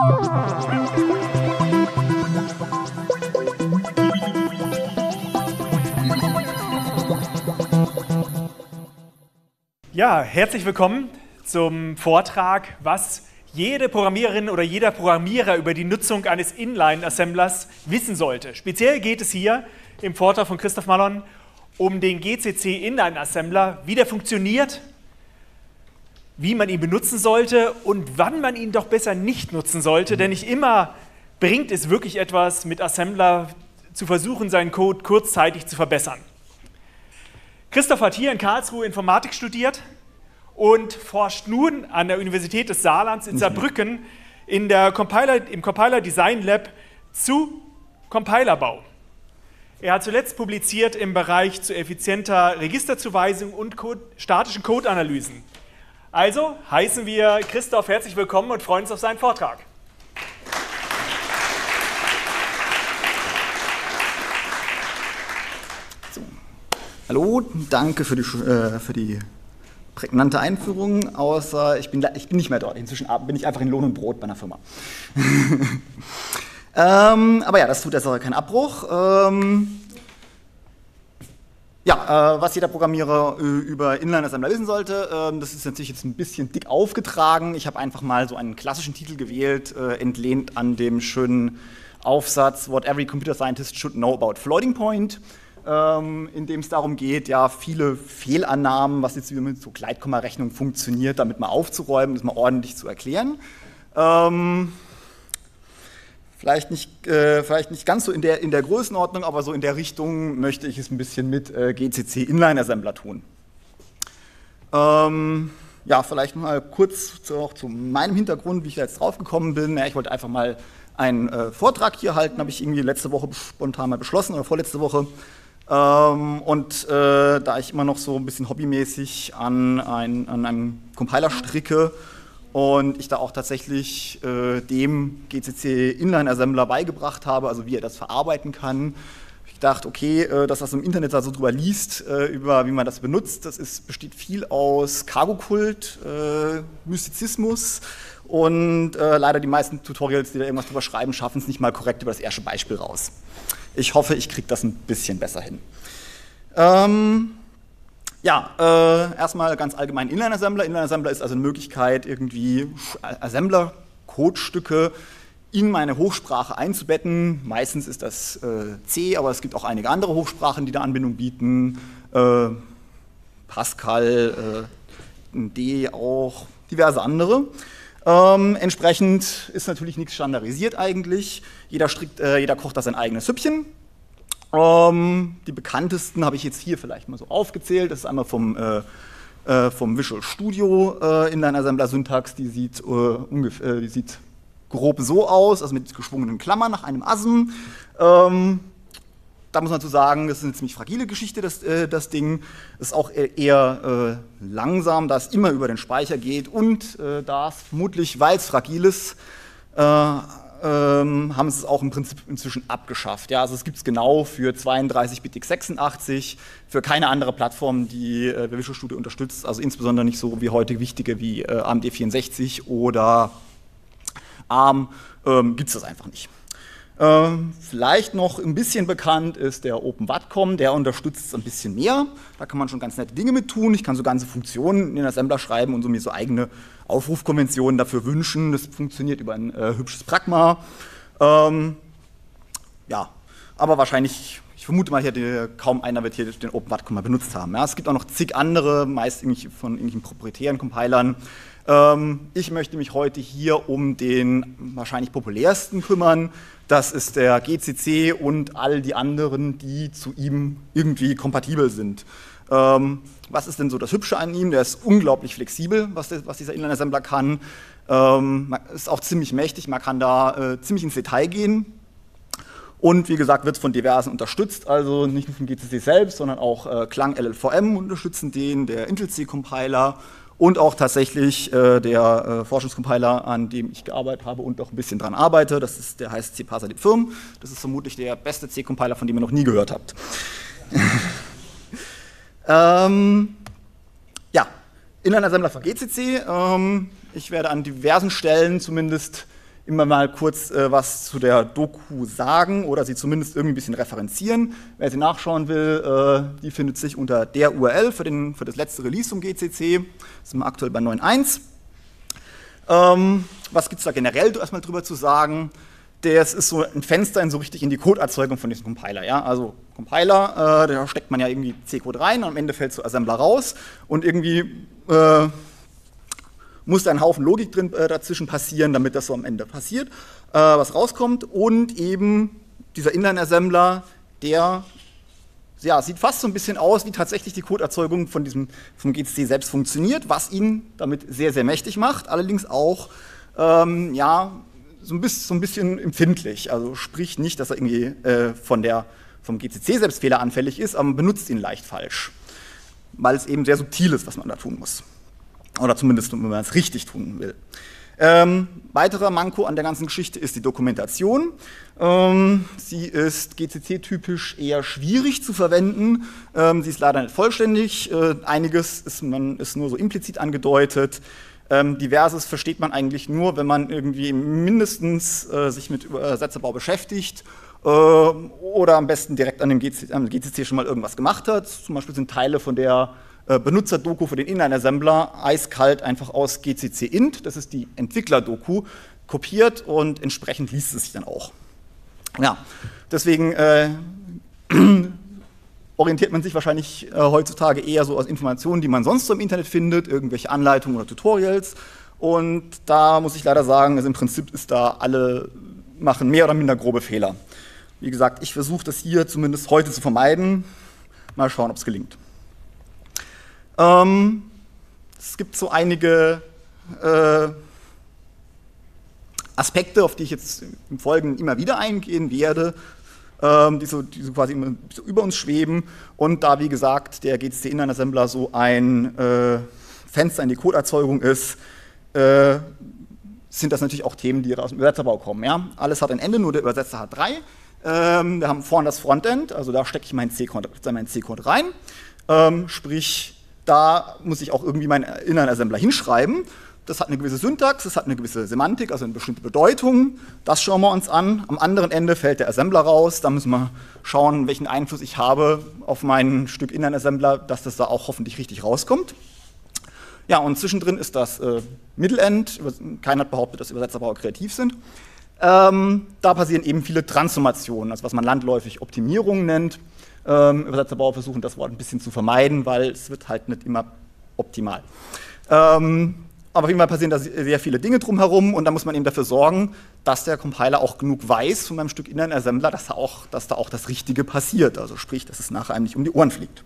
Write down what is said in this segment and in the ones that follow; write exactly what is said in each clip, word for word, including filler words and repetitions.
Ja, herzlich willkommen zum Vortrag, was jede Programmiererin oder jeder Programmierer über die Nutzung eines Inline-Assemblers wissen sollte. Speziell geht es hier im Vortrag von Christoph Mallon um den G C C Inline-Assembler, wie der funktioniert, wie man ihn benutzen sollte und wann man ihn doch besser nicht nutzen sollte, denn nicht immer bringt es wirklich etwas, mit Assembler zu versuchen, seinen Code kurzzeitig zu verbessern. Christoph hat hier in Karlsruhe Informatik studiert und forscht nun an der Universität des Saarlands in Saarbrücken in der Compiler, im Compiler Design Lab zu Compilerbau. Er hat zuletzt publiziert im Bereich zu effizienter Registerzuweisung und Code, statischen Codeanalysen. Also heißen wir Christoph herzlich willkommen und freuen uns auf seinen Vortrag. So. Hallo, danke für die, äh, für die prägnante Einführung, außer ich bin, ich bin nicht mehr dort. Inzwischen bin ich einfach in Lohn und Brot bei einer Firma. ähm, aber ja, das tut der Sache keinen Abbruch. Ähm, ja, äh, was jeder Programmierer äh, über Inline-Assembler wissen sollte, äh, das ist natürlich jetzt ein bisschen dick aufgetragen. Ich habe einfach mal so einen klassischen Titel gewählt, äh, entlehnt an dem schönen Aufsatz What Every Computer Scientist Should Know About Floating Point, in dem es darum geht, ja, viele Fehlannahmen, was jetzt mit so Gleitkommarechnung funktioniert, damit mal aufzuräumen, das mal ordentlich zu erklären. Ähm, vielleicht, nicht, äh, vielleicht nicht ganz so in der, in der Größenordnung, aber so in der Richtung möchte ich es ein bisschen mit äh, G C C Inline-Assembler tun. Ähm, ja, vielleicht mal kurz zu, auch zu meinem Hintergrund, wie ich da jetzt drauf gekommen bin. Ja, ich wollte einfach mal einen äh, Vortrag hier halten, habe ich irgendwie letzte Woche spontan mal beschlossen oder vorletzte Woche. Ähm, und äh, da ich immer noch so ein bisschen hobbymäßig an, ein, an einem Compiler stricke und ich da auch tatsächlich äh, dem G C C Inline-Assembler beigebracht habe, also wie er das verarbeiten kann, habe ich gedacht, okay, äh, das, was man im Internet da so drüber liest, äh, über wie man das benutzt, das ist, besteht viel aus Cargo-Kult, äh, Mystizismus und äh, leider die meisten Tutorials, die da irgendwas drüber schreiben, schaffen es nicht mal korrekt über das erste Beispiel raus. Ich hoffe, ich kriege das ein bisschen besser hin. Ähm, ja, äh, erstmal ganz allgemein Inline-Assembler. Inline-Assembler ist also eine Möglichkeit, irgendwie Assembler-Codestücke in meine Hochsprache einzubetten. Meistens ist das äh, C, aber es gibt auch einige andere Hochsprachen, die da Anbindung bieten. Äh, Pascal, äh, D auch, diverse andere. Ähm, entsprechend ist natürlich nichts standardisiert eigentlich. Jeder, strickt, äh, jeder kocht da sein eigenes Süppchen. Ähm, die bekanntesten habe ich jetzt hier vielleicht mal so aufgezählt. Das ist einmal vom, äh, äh, vom Visual Studio äh, Inline-Assembler-Syntax. Die sieht, äh, ungefähr, die sieht grob so aus, also mit geschwungenen Klammern nach einem Asm. Ähm, Da muss man zu sagen, das ist eine ziemlich fragile Geschichte, das, äh, das Ding. Es ist auch eher äh, langsam, da es immer über den Speicher geht und äh, da es vermutlich, weil es fragil ist, äh, ähm, haben sie es auch im Prinzip inzwischen abgeschafft. Ja, also es gibt es genau für zweiunddreißig Bit x sechsundachtzig, für keine andere Plattform, die äh, Visual Studio unterstützt, also insbesondere nicht so wie heute wichtige wie äh, A M D vierundsechzig oder ARM, ähm, gibt es das einfach nicht. Ähm, vielleicht noch ein bisschen bekannt ist der OpenWatcom, der unterstützt es ein bisschen mehr. Da kann man schon ganz nette Dinge mit tun. Ich kann so ganze Funktionen in den Assembler schreiben und so mir so eigene Aufrufkonventionen dafür wünschen. Das funktioniert über ein äh, hübsches Pragma. Ähm, ja, aber wahrscheinlich, ich vermute mal, hier die, kaum einer wird hier den OpenWatcom mal benutzt haben. Ja, es gibt auch noch zig andere, meist von irgendwelchen proprietären Compilern. Ich möchte mich heute hier um den wahrscheinlich populärsten kümmern. Das ist der G C C und all die anderen, die zu ihm irgendwie kompatibel sind. Ähm, was ist denn so das Hübsche an ihm? Der ist unglaublich flexibel, was, der, was dieser Inline-Assembler kann. Ähm, ist auch ziemlich mächtig, man kann da äh, ziemlich ins Detail gehen. Und wie gesagt, wird von diversen unterstützt, also nicht nur vom G C C selbst, sondern auch äh, Clang L L V M unterstützen den, der Intel-C-Compiler. Und auch tatsächlich äh, der äh, Forschungscompiler, an dem ich gearbeitet habe und auch ein bisschen dran arbeite, das ist, der heißt cparser.firm. Das ist vermutlich der beste C-Compiler, von dem ihr noch nie gehört habt. ähm, ja, Inline-Assembler für G C C. Ähm, ich werde an diversen Stellen zumindest immer mal kurz äh, was zu der Doku sagen oder sie zumindest irgendwie ein bisschen referenzieren. Wer sie nachschauen will, äh, die findet sich unter der U R L für, den, für das letzte Release zum G C C. Sind wir aktuell bei neun Punkt eins. Ähm, was gibt es da generell erstmal drüber zu sagen? Das ist so ein Fenster in so richtig in die Codeerzeugung von diesem Compiler. Ja? Also Compiler, äh, da steckt man ja irgendwie C-Code rein und am Ende fällt so Assembler raus und irgendwie äh, muss da ein Haufen Logik drin äh, dazwischen passieren, damit das so am Ende passiert, äh, was rauskommt. Und eben dieser Inline-Assembler, der ja, sieht fast so ein bisschen aus, wie tatsächlich die Codeerzeugung von diesem vom G C C selbst funktioniert, was ihn damit sehr, sehr mächtig macht, allerdings auch ähm, ja, so ein, bisschen, so ein bisschen empfindlich. Also sprich nicht, dass er irgendwie äh, von der, vom G C C selbst fehleranfällig ist, aber man benutzt ihn leicht falsch, weil es eben sehr subtil ist, was man da tun muss. Oder zumindest, wenn man es richtig tun will. Ähm, weiterer Manko an der ganzen Geschichte ist die Dokumentation. Ähm, sie ist G C C-typisch eher schwierig zu verwenden. Ähm, sie ist leider nicht vollständig. Äh, einiges ist, man, ist nur so implizit angedeutet. Ähm, diverses versteht man eigentlich nur, wenn man irgendwie mindestens äh, sich mit Übersetzerbau beschäftigt äh, oder am besten direkt an dem G C C, am G C C schon mal irgendwas gemacht hat. Zum Beispiel sind Teile von der äh, Benutzer-Doku für den Inline-Assembler eiskalt einfach aus G C C int, das ist die Entwickler-Doku, kopiert und entsprechend liest es sich dann auch. Ja, deswegen äh, orientiert man sich wahrscheinlich äh, heutzutage eher so aus Informationen, die man sonst so im Internet findet, irgendwelche Anleitungen oder Tutorials. Und da muss ich leider sagen, also im Prinzip ist da alle machen mehr oder minder grobe Fehler. Wie gesagt, ich versuche das hier zumindest heute zu vermeiden. Mal schauen, ob es gelingt. Ähm, es gibt so einige äh, Aspekte, auf die ich jetzt im Folgenden immer wieder eingehen werde, die so, die so quasi immer so über uns schweben und da, wie gesagt, der G C C-Inline-Assembler so ein äh, Fenster in die Codeerzeugung ist, äh, sind das natürlich auch Themen, die aus dem Übersetzerbau kommen. Ja? Alles hat ein Ende, nur der Übersetzer hat drei. Ähm, wir haben vorne das Frontend, also da stecke ich meinen C-Code meinen C-Code rein, ähm, sprich, da muss ich auch irgendwie meinen Inline-Assembler hinschreiben. Das hat eine gewisse Syntax, das hat eine gewisse Semantik, also eine bestimmte Bedeutung. Das schauen wir uns an. Am anderen Ende fällt der Assembler raus. Da müssen wir schauen, welchen Einfluss ich habe auf mein Stück Inline-Assembler, dass das da auch hoffentlich richtig rauskommt. Ja, und zwischendrin ist das äh, Middle-End. Keiner hat behauptet, dass Übersetzerbauer kreativ sind. Ähm, da passieren eben viele Transformationen, also was man landläufig Optimierung nennt. Ähm, Übersetzerbauer versuchen das Wort ein bisschen zu vermeiden, weil es wird halt nicht immer optimal. Ähm, Aber auf jeden Fall passieren da sehr viele Dinge drumherum und da muss man eben dafür sorgen, dass der Compiler auch genug weiß von meinem Stück Inline-Assembler, dass, da auch, dass da auch das Richtige passiert. Also sprich, dass es nachher einem nicht um die Ohren fliegt.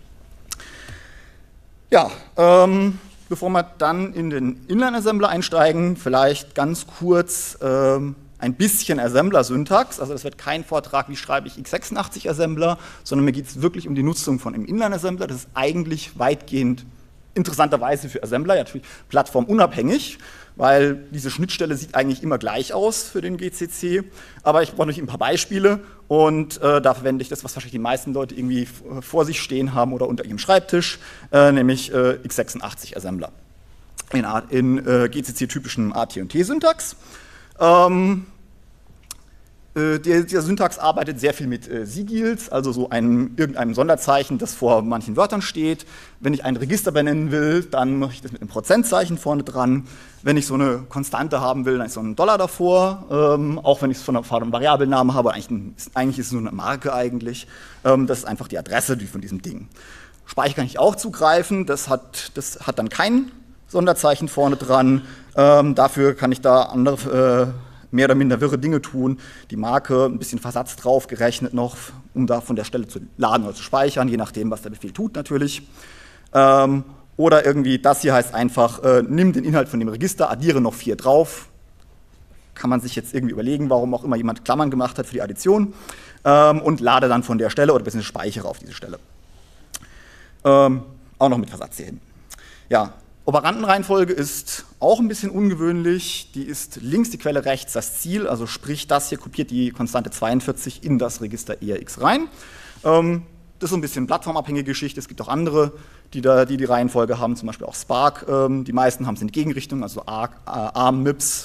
Ja, ähm, bevor wir dann in den Inline-Assembler einsteigen, vielleicht ganz kurz ähm, ein bisschen Assembler-Syntax. Also das wird kein Vortrag, wie schreibe ich x sechsundachtzig-Assembler, sondern mir geht es wirklich um die Nutzung von einem Inline-Assembler. Das ist eigentlich weitgehend interessanterweise für Assembler, ja, natürlich plattformunabhängig, weil diese Schnittstelle sieht eigentlich immer gleich aus für den G C C, aber ich brauche natürlich ein paar Beispiele und äh, da verwende ich das, was wahrscheinlich die meisten Leute irgendwie vor sich stehen haben oder unter ihrem Schreibtisch, äh, nämlich äh, x sechsundachtzig-Assembler in, in äh, G C C-typischen A T und T-Syntax. Ähm, Der, der Syntax arbeitet sehr viel mit äh, Sigils, also so einem, irgendeinem Sonderzeichen, das vor manchen Wörtern steht. Wenn ich ein Register benennen will, dann mache ich das mit einem Prozentzeichen vorne dran. Wenn ich so eine Konstante haben will, dann ist so ein Dollar davor. Ähm, auch wenn ich es von einem Variablennamen habe, eigentlich, ein, eigentlich ist es nur eine Marke eigentlich. Ähm, das ist einfach die Adresse die von diesem Ding. Speicher kann ich auch zugreifen, das hat, das hat dann kein Sonderzeichen vorne dran. Ähm, dafür kann ich da andere äh, mehr oder minder wirre Dinge tun, die Marke, ein bisschen Versatz drauf gerechnet noch, um da von der Stelle zu laden oder zu speichern, je nachdem, was der Befehl tut natürlich. Ähm, oder irgendwie, das hier heißt einfach, äh, nimm den Inhalt von dem Register, addiere noch vier drauf. Kann man sich jetzt irgendwie überlegen, warum auch immer jemand Klammern gemacht hat für die Addition. Ähm, und lade dann von der Stelle oder beziehungsweise speichere auf diese Stelle. Ähm, auch noch mit Versatz hier hin. Ja. Operandenreihenfolge ist auch ein bisschen ungewöhnlich. Die ist links die Quelle, rechts das Ziel. Also sprich, das hier kopiert die Konstante zweiundvierzig in das Register E R X rein. Ähm, das ist so ein bisschen plattformabhängige Geschichte. Es gibt auch andere, die da, die, die Reihenfolge haben, zum Beispiel auch Spark. Ähm, die meisten haben es in Gegenrichtung, also A R M, M I P S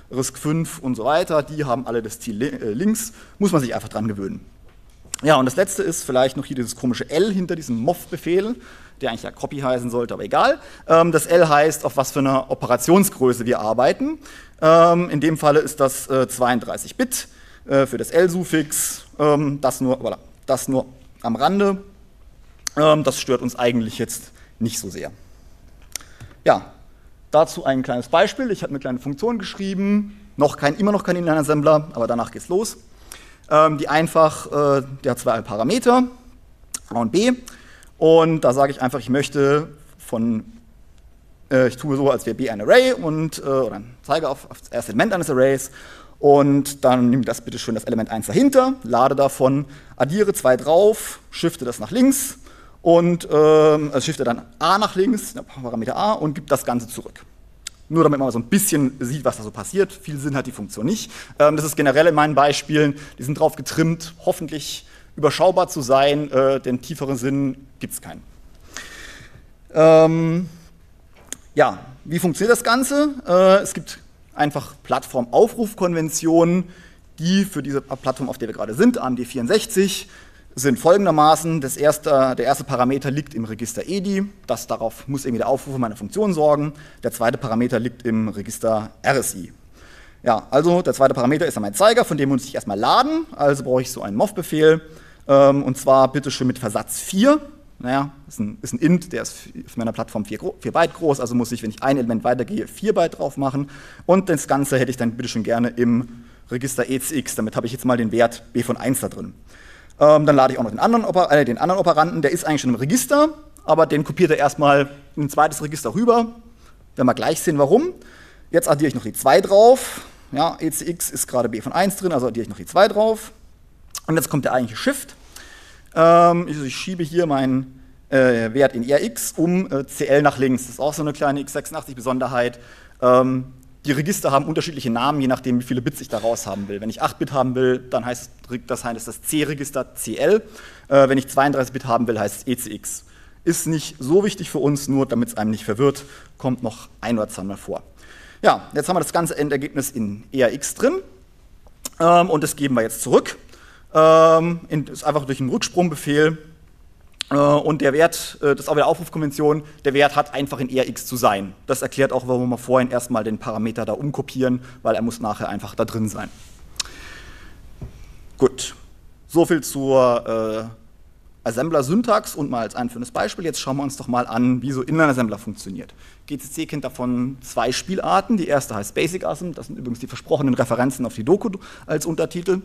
RISC fünf und so weiter, die haben alle das Ziel äh, links, muss man sich einfach dran gewöhnen. Ja, und das letzte ist vielleicht noch hier dieses komische L hinter diesem M O F-Befehl, der eigentlich ja Copy heißen sollte, aber egal. Ähm, das L heißt, auf was für eine Operationsgröße wir arbeiten. Ähm, in dem Falle ist das äh, zweiunddreißig Bit äh, für das L-Suffix, ähm, das, nur, voilà, das nur am Rande. Ähm, das stört uns eigentlich jetzt nicht so sehr. Ja, dazu ein kleines Beispiel. Ich habe eine kleine Funktion geschrieben, noch kein, immer noch kein Inline-Assembler, aber danach geht's los. Ähm, die einfach, äh, der hat zwei Parameter, A und B, und da sage ich einfach, ich möchte von, äh, ich tue so, als wäre B ein Array und, äh, oder zeige auf, auf das erste Element eines Arrays und dann nehme das bitte schön das Element eins dahinter, lade davon, addiere zwei drauf, shifte das nach links und äh, also shifte dann A nach links, Parameter A, und gibt das Ganze zurück. Nur damit man so ein bisschen sieht, was da so passiert. Viel Sinn hat die Funktion nicht. Ähm, das ist generell in meinen Beispielen, die sind drauf getrimmt, hoffentlich überschaubar zu sein, äh, denn tieferen Sinn gibt es keinen. Ähm, ja, wie funktioniert das Ganze? Äh, es gibt einfach Plattformaufrufkonventionen, die für diese Plattform, auf der wir gerade sind, A M D vierundsechzig, sind folgendermaßen: das erste, der erste Parameter liegt im Register E D I, das darauf muss irgendwie der Aufruf meiner Funktion sorgen. Der zweite Parameter liegt im Register R S I. Ja, also der zweite Parameter ist dann mein Zeiger, von dem muss ich erstmal laden, also brauche ich so einen M O F-Befehl, ähm, und zwar bitte schön mit Versatz vier. Naja, ist ein, ist ein Int, der ist auf meiner Plattform vier Byte groß, also muss ich, wenn ich ein Element weitergehe, vier Byte drauf machen, und das Ganze hätte ich dann bitte schön gerne im Register E C X, damit habe ich jetzt mal den Wert B von eins da drin. Ähm, dann lade ich auch noch den anderen, Oper äh, den anderen Operanten, der ist eigentlich schon im Register, aber den kopiert er erstmal in ein zweites Register rüber. Werden wir gleich sehen, warum. Jetzt addiere ich noch die zwei drauf. Ja, E C X ist gerade B von eins drin, also addiere ich noch die zwei drauf. Und jetzt kommt der eigentliche Shift. Ähm, ich, ich schiebe hier meinen äh, Wert in R X um äh, C L nach links. Das ist auch so eine kleine x sechsundachtzig-Besonderheit. Ähm, Die Register haben unterschiedliche Namen, je nachdem, wie viele Bits ich da raus haben will. Wenn ich acht Bit haben will, dann heißt das, heißt das C-Register C L. Äh, wenn ich zweiunddreißig Bit haben will, heißt es E C X. Ist nicht so wichtig für uns, nur damit es einem nicht verwirrt, kommt noch ein oder zweimal vor. Ja, jetzt haben wir das ganze Endergebnis in E R X drin, ähm, und das geben wir jetzt zurück. Ähm, in, ist einfach durch einen Rücksprungbefehl. Und der Wert, das ist auch wieder Aufrufkonvention, der Wert hat einfach in E R X zu sein. Das erklärt auch, warum wir vorhin erstmal den Parameter da umkopieren, weil er muss nachher einfach da drin sein. Gut, soviel zur äh, Assembler-Syntax und mal als einführendes Beispiel. Jetzt schauen wir uns doch mal an, wie so Inline-Assembler funktioniert. G C C kennt davon zwei Spielarten. Die erste heißt Basic Asm, das sind übrigens die versprochenen Referenzen auf die Doku als Untertitel.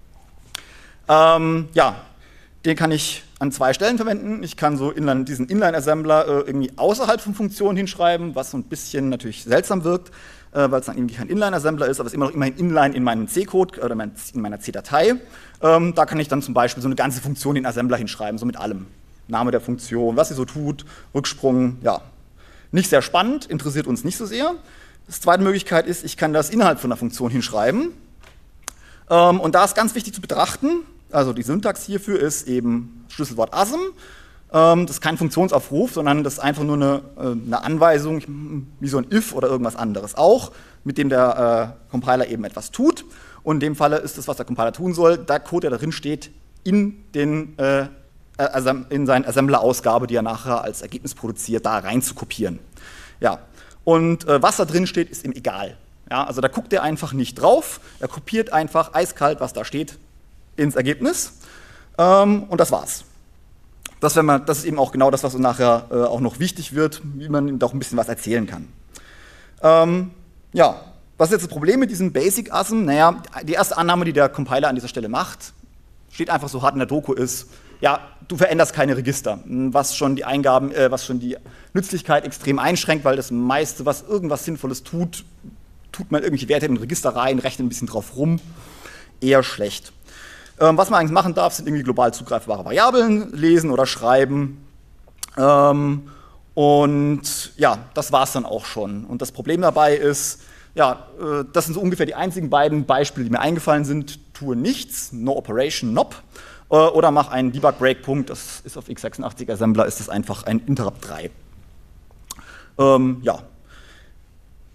Ähm, ja, den kann ich an zwei Stellen verwenden. Ich kann so Inline, diesen Inline-Assembler äh, irgendwie außerhalb von Funktionen hinschreiben, was so ein bisschen natürlich seltsam wirkt, äh, weil es dann irgendwie kein Inline-Assembler ist, aber es ist immer noch immerhin Inline in meinem C-Code oder in meiner C-Datei. Ähm, da kann ich dann zum Beispiel so eine ganze Funktion in Assembler hinschreiben, so mit allem. Name der Funktion, was sie so tut, Rücksprung, ja. Nicht sehr spannend, interessiert uns nicht so sehr. Die zweite Möglichkeit ist, ich kann das innerhalb von einer Funktion hinschreiben. Ähm, und da ist ganz wichtig zu betrachten, also die Syntax hierfür ist eben Schlüsselwort asm. Ähm, das ist kein Funktionsaufruf, sondern das ist einfach nur eine, äh, eine Anweisung, wie so ein if oder irgendwas anderes auch, mit dem der äh, Compiler eben etwas tut. Und in dem Falle ist das, was der Compiler tun soll, der Code, der darin steht, in, den, äh, in seine Assembler-Ausgabe, die er nachher als Ergebnis produziert, da rein zu kopieren. Ja. Und äh, was da drin steht, ist ihm egal. Ja, also da guckt er einfach nicht drauf, er kopiert einfach eiskalt, was da steht, ins Ergebnis, ähm, und das war's. Das, wenn man, das ist eben auch genau das, was so nachher äh, auch noch wichtig wird, wie man ihm doch ein bisschen was erzählen kann. Ähm, ja, was ist jetzt das Problem mit diesem Basic Asm? Naja, die erste Annahme, die der Compiler an dieser Stelle macht, steht einfach so hart in der Doku, ist, ja, du veränderst keine Register, was schon die Eingaben, äh, was schon die Nützlichkeit extrem einschränkt, weil das meiste, was irgendwas Sinnvolles tut, tut man irgendwelche Werte in ein Register rein, rechnet ein bisschen drauf rum, eher schlecht. Ähm, was man eigentlich machen darf, sind irgendwie global zugreifbare Variablen lesen oder schreiben. Ähm, und ja, das war es dann auch schon. Und das Problem dabei ist, ja, äh, das sind so ungefähr die einzigen beiden Beispiele, die mir eingefallen sind. Tue nichts, no operation, nop, äh, oder mach einen Debug-Breakpunkt, das ist auf x sechsundachtzig Assembler, ist das einfach ein Interrupt drei. Ähm, ja.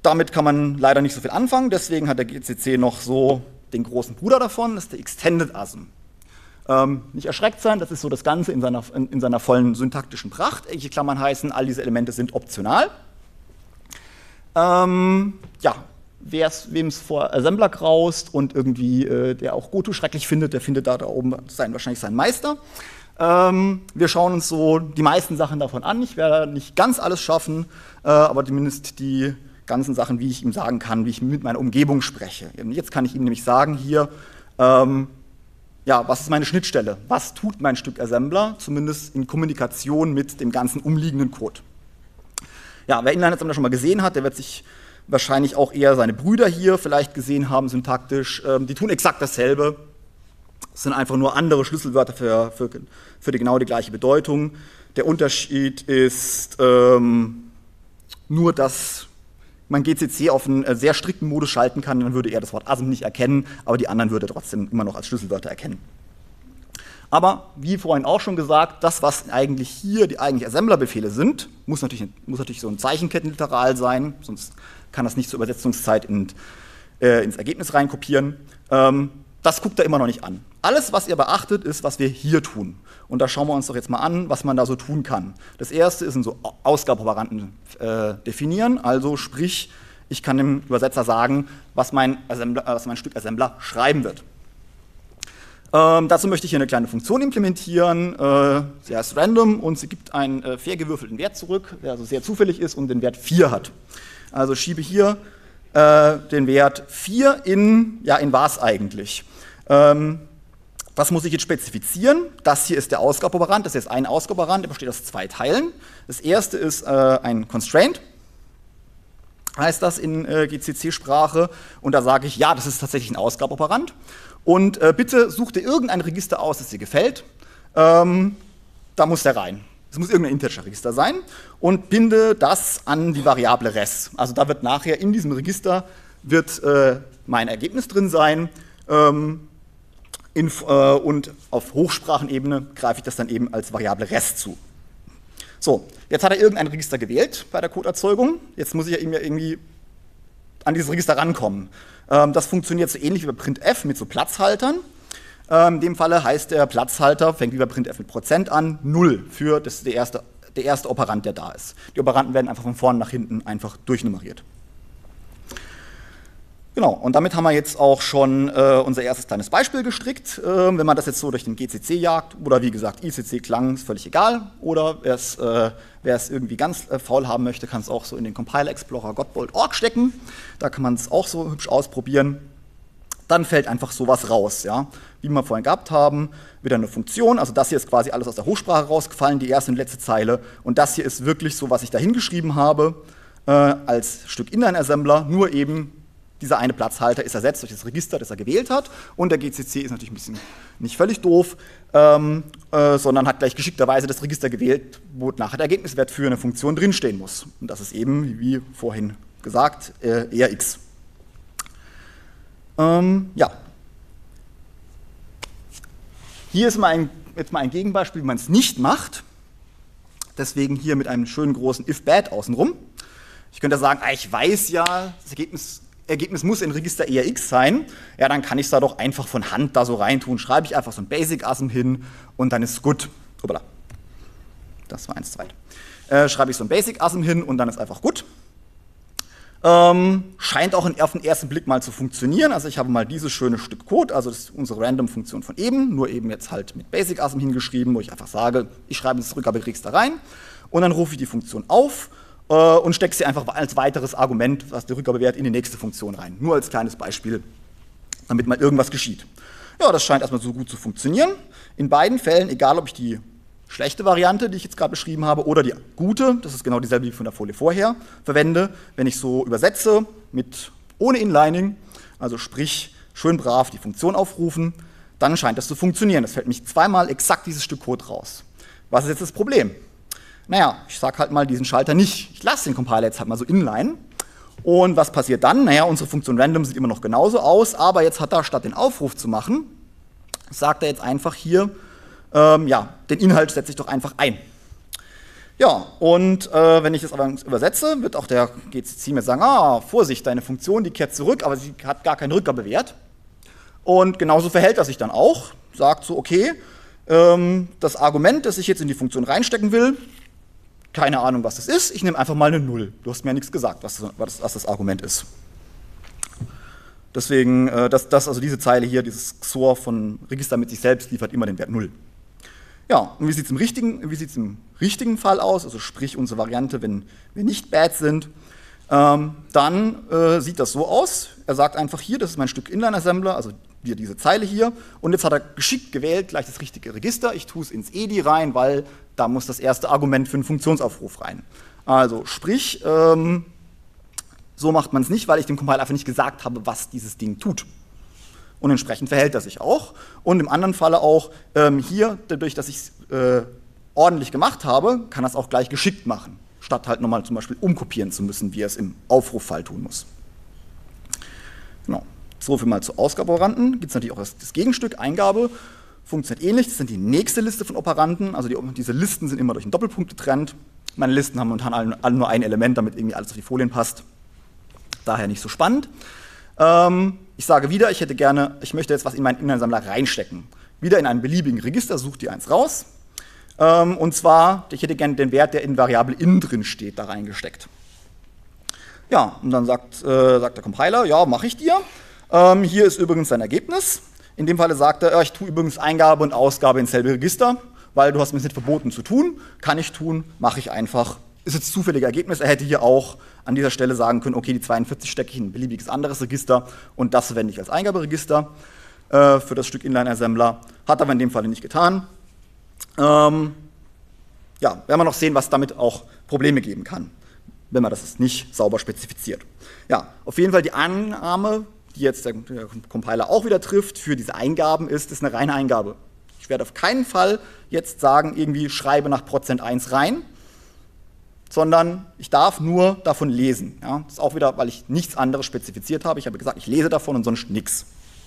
Damit kann man leider nicht so viel anfangen, deswegen hat der G C C noch so den großen Bruder davon, das ist der Extended Asm. Ähm, nicht erschreckt sein, das ist so das Ganze in seiner, in, in seiner vollen syntaktischen Pracht. Eckige Klammern heißen, all diese Elemente sind optional. Ähm, ja, wem es vor Assembler graust und irgendwie äh, der auch Goto schrecklich findet, der findet da, da oben sein, wahrscheinlich seinen Meister. Ähm, wir schauen uns so die meisten Sachen davon an. Ich werde nicht ganz alles schaffen, äh, aber zumindest die ganzen Sachen, wie ich ihm sagen kann, wie ich mit meiner Umgebung spreche. Jetzt kann ich ihm nämlich sagen hier, ähm, ja, was ist meine Schnittstelle? Was tut mein Stück Assembler, zumindest in Kommunikation mit dem ganzen umliegenden Code? Ja, wer Inline-Assembler schon mal gesehen hat, der wird sich wahrscheinlich auch eher seine Brüder hier vielleicht gesehen haben, syntaktisch. Ähm, die tun exakt dasselbe. Es sind einfach nur andere Schlüsselwörter für, für, für die genau die gleiche Bedeutung. Der Unterschied ist ähm, nur, dass man G C C auf einen äh, sehr strikten Modus schalten kann, dann würde er das Wort Asm nicht erkennen, aber die anderen würde er trotzdem immer noch als Schlüsselwörter erkennen. Aber wie vorhin auch schon gesagt, das, was eigentlich hier die eigentlichen Assembler-Befehle sind, muss natürlich, muss natürlich so ein Zeichenkettenliteral sein, sonst kann das nicht zur Übersetzungszeit in, äh, ins Ergebnis reinkopieren. Ähm, das guckt er immer noch nicht an. Alles, was ihr beachtet, ist, was wir hier tun. Und da schauen wir uns doch jetzt mal an, was man da so tun kann. Das erste ist, so Ausgabeoperanten äh, definieren, also sprich, ich kann dem Übersetzer sagen, was mein, Assembler, was mein Stück Assembler schreiben wird. Ähm, dazu möchte ich hier eine kleine Funktion implementieren, äh, sie heißt random und sie gibt einen äh, fair gewürfelten Wert zurück, der also sehr zufällig ist und den Wert vier hat. Also schiebe hier äh, den Wert vier in, ja, in was eigentlich? Ähm, Was muss ich jetzt spezifizieren? Das hier ist der Ausgabeoperand, das ist jetzt ein Ausgabeoperand, der besteht aus zwei Teilen. Das erste ist äh, ein Constraint, heißt das in äh, G C C-Sprache. Und da sage ich, ja, das ist tatsächlich ein Ausgabeoperand. Und äh, bitte such dir irgendein Register aus, das dir gefällt. Ähm, da muss der rein. Es muss irgendein Integer-Register sein. Und binde das an die Variable res. Also da wird nachher in diesem Register wird, äh, mein Ergebnis drin sein. Ähm, In, äh, und auf Hochsprachenebene greife ich das dann eben als Variable res zu. So, jetzt hat er irgendein Register gewählt bei der Codeerzeugung. Jetzt muss ich ja irgendwie an dieses Register rankommen. Ähm, das funktioniert so ähnlich wie bei printf mit so Platzhaltern. Ähm, in dem Falle heißt der Platzhalter, fängt wie bei printf mit Prozent an, null für das ist der erste, der erste Operand, der da ist. Die Operanten werden einfach von vorne nach hinten einfach durchnummeriert. Genau, und damit haben wir jetzt auch schon äh, unser erstes kleines Beispiel gestrickt. Äh, wenn man das jetzt so durch den G C C jagt, oder wie gesagt, I C C-Klang ist völlig egal, oder wer es äh, irgendwie ganz äh, faul haben möchte, kann es auch so in den Compiler Explorer Godbolt Punkt org stecken. Da kann man es auch so hübsch ausprobieren. Dann fällt einfach sowas raus, ja. Wie wir vorhin gehabt haben, wieder eine Funktion. Also das hier ist quasi alles aus der Hochsprache rausgefallen, die erste und letzte Zeile. Und das hier ist wirklich so, was ich da hingeschrieben habe, äh, als Stück Inline-Assembler, nur eben dieser eine Platzhalter ist ersetzt durch das Register, das er gewählt hat. Und der G C C ist natürlich ein bisschen nicht völlig doof, ähm, äh, sondern hat gleich geschickterweise das Register gewählt, wo nachher der Ergebniswert für eine Funktion drinstehen muss. Und das ist eben, wie vorhin gesagt, äh, E R X. Ähm, ja. Hier ist mal ein, jetzt mal ein Gegenbeispiel, wie man es nicht macht. Deswegen hier mit einem schönen großen if-bad außenrum. Ich könnte sagen, ah, ich weiß ja, das Ergebnis Ergebnis muss in Register E R X sein, ja, dann kann ich es da doch einfach von Hand da so reintun. Schreibe ich einfach so ein Basic-Asm hin und dann ist es gut. Hoppala. Das war eins, zwei. Äh, schreibe ich so ein Basic-Asm hin und dann ist einfach gut. Ähm, scheint auch auf den ersten Blick mal zu funktionieren. Also ich habe mal dieses schöne Stück Code, also das ist unsere Random-Funktion von eben, nur eben jetzt halt mit Basic-Asm hingeschrieben, wo ich einfach sage, ich schreibe das Rückgaberegister rein und dann rufe ich die Funktion auf und stecke sie einfach als weiteres Argument, was der Rückgabewert, in die nächste Funktion rein. Nur als kleines Beispiel, damit mal irgendwas geschieht. Ja, das scheint erstmal so gut zu funktionieren. In beiden Fällen, egal ob ich die schlechte Variante, die ich jetzt gerade beschrieben habe, oder die gute, das ist genau dieselbe wie von der Folie vorher, verwende, wenn ich so übersetze, mit ohne Inlining, also sprich schön brav die Funktion aufrufen, dann scheint das zu funktionieren. Es fällt mich zweimal exakt dieses Stück Code raus. Was ist jetzt das Problem? Naja, ich sage halt mal diesen Schalter nicht. Ich lasse den Compiler jetzt halt mal so inline. Und was passiert dann? Naja, unsere Funktion random sieht immer noch genauso aus, aber jetzt hat er, statt den Aufruf zu machen, sagt er jetzt einfach hier, ähm, ja, den Inhalt setze ich doch einfach ein. Ja, und äh, wenn ich das aber übersetze, wird auch der G C C mir sagen, ah, Vorsicht, deine Funktion, die kehrt zurück, aber sie hat gar keinen Rückgabewert. Und genauso verhält er sich dann auch, sagt so, okay, ähm, das Argument, das ich jetzt in die Funktion reinstecken will, keine Ahnung, was das ist, ich nehme einfach mal eine Null. Du hast mir ja nichts gesagt, was das, was das Argument ist. Deswegen, äh, das, das, also diese Zeile hier, dieses X O R von Register mit sich selbst, liefert immer den Wert Null. Ja, und wie sieht es im richtigen, wie sieht's im richtigen Fall aus, also sprich unsere Variante, wenn wir nicht bad sind, ähm, dann äh, sieht das so aus, er sagt einfach hier, das ist mein Stück Inline-Assembler, also hier diese Zeile hier, und jetzt hat er geschickt gewählt, gleich das richtige Register, ich tue es ins E D I rein, weil da muss das erste Argument für einen Funktionsaufruf rein. Also sprich, ähm, so macht man es nicht, weil ich dem Compiler einfach nicht gesagt habe, was dieses Ding tut. Und entsprechend verhält er sich auch. Und im anderen Falle auch ähm, hier, dadurch, dass ich es äh, ordentlich gemacht habe, kann er es auch gleich geschickt machen, statt halt nochmal zum Beispiel umkopieren zu müssen, wie er es im Aufruffall tun muss. Genau. So viel mal zu Ausgabeoperanten. Gibt es natürlich auch das, das Gegenstück, Eingabe. Funktioniert ähnlich. Das sind die nächste Liste von Operanten. Also die, diese Listen sind immer durch einen Doppelpunkt getrennt. Meine Listen haben momentan alle, alle nur ein Element, damit irgendwie alles auf die Folien passt. Daher nicht so spannend. Ähm, ich sage wieder, ich hätte gerne, ich möchte jetzt was in meinen Inline-Sammler reinstecken. Wieder in einen beliebigen Register, sucht ihr eins raus. Ähm, und zwar, ich hätte gerne den Wert, der in Variable in drin steht, da reingesteckt. Ja, und dann sagt, äh, sagt der Compiler, ja, mache ich dir. Ähm, hier ist übrigens sein Ergebnis. In dem Falle sagt er, ich tue übrigens Eingabe und Ausgabe ins selbe Register, weil du hast mir es nicht verboten zu tun. Kann ich tun, mache ich einfach. Ist jetzt zufälliges Ergebnis. Er hätte hier auch an dieser Stelle sagen können, okay, die zweiundvierzig stecke ich in ein beliebiges anderes Register und das verwende ich als Eingaberegister äh, für das Stück Inline-Assembler. Hat aber in dem Fall nicht getan. Ähm, ja, werden wir noch sehen, was damit auch Probleme geben kann, wenn man das nicht sauber spezifiziert. Ja, auf jeden Fall die Annahme, die jetzt der, der Compiler auch wieder trifft für diese Eingaben, ist, ist eine reine Eingabe. Ich werde auf keinen Fall jetzt sagen, irgendwie schreibe nach Prozent eins rein, sondern ich darf nur davon lesen. Ja, das ist auch wieder, weil ich nichts anderes spezifiziert habe. Ich habe gesagt, ich lese davon und sonst nichts.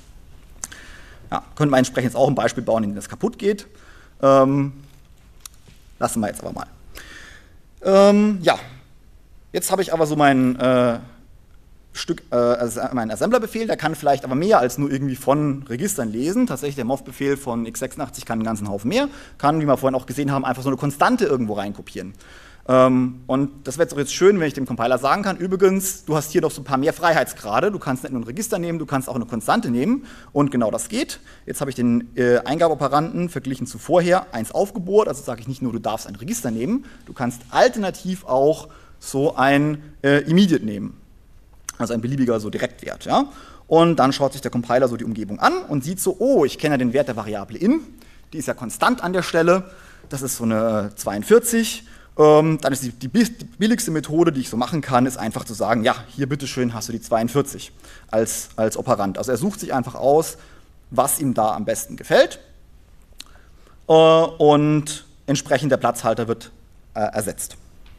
Ja, können wir entsprechend jetzt auch ein Beispiel bauen, in dem das kaputt geht. Ähm, lassen wir jetzt aber mal. Ähm, ja, jetzt habe ich aber so mein äh, Stück, äh, also mein Assemblerbefehl, der kann vielleicht aber mehr als nur irgendwie von Registern lesen. Tatsächlich der M O V-Befehl von x sechsundachtzig kann einen ganzen Haufen mehr, kann, wie wir vorhin auch gesehen haben, einfach so eine Konstante irgendwo reinkopieren. Ähm, und das wäre jetzt auch jetzt schön, wenn ich dem Compiler sagen kann, übrigens, du hast hier noch so ein paar mehr Freiheitsgrade, du kannst nicht nur ein Register nehmen, du kannst auch eine Konstante nehmen und genau das geht. Jetzt habe ich den äh, Eingabeoperanten verglichen zu vorher eins aufgebohrt, also sage ich nicht nur, du darfst ein Register nehmen, du kannst alternativ auch so ein äh, Immediate nehmen, also ein beliebiger so Direktwert. Ja? Und dann schaut sich der Compiler so die Umgebung an und sieht so, oh, ich kenne ja den Wert der Variable in, die ist ja konstant an der Stelle, das ist so eine zweiundvierzig. Ähm, dann ist die, die billigste Methode, die ich so machen kann, ist einfach zu sagen, ja, hier bitteschön hast du die zweiundvierzig als, als Operand. Also er sucht sich einfach aus, was ihm da am besten gefällt äh, und entsprechend der Platzhalter wird äh, ersetzt.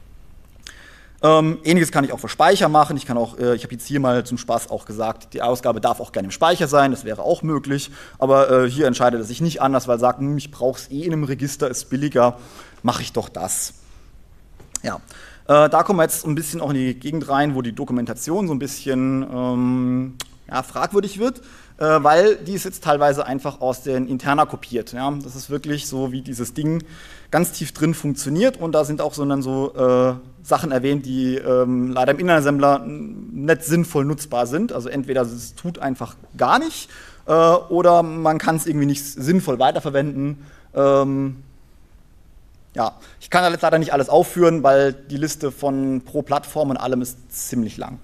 Ähm, Ähnliches kann ich auch für Speicher machen. Ich kann auch, äh, ich habe jetzt hier mal zum Spaß auch gesagt, die Ausgabe darf auch gerne im Speicher sein, das wäre auch möglich, aber äh, hier entscheidet er sich nicht anders, weil er sagt, hm, ich brauche es eh in einem Register, ist billiger, mache ich doch das. Ja, äh, da kommen wir jetzt ein bisschen auch in die Gegend rein, wo die Dokumentation so ein bisschen ähm, ja, fragwürdig wird, äh, weil die ist jetzt teilweise einfach aus den Interna kopiert. Ja? Das ist wirklich so, wie dieses Ding ganz tief drin funktioniert und da sind auch so, dann so äh, Sachen erwähnt, die ähm, leider im Inline-Assembler nicht sinnvoll nutzbar sind. Also entweder es tut einfach gar nicht äh, oder man kann es irgendwie nicht sinnvoll weiterverwenden. Ähm, Ja, ich kann jetzt leider nicht alles aufführen, weil die Liste von pro Plattform und allem ist ziemlich lang.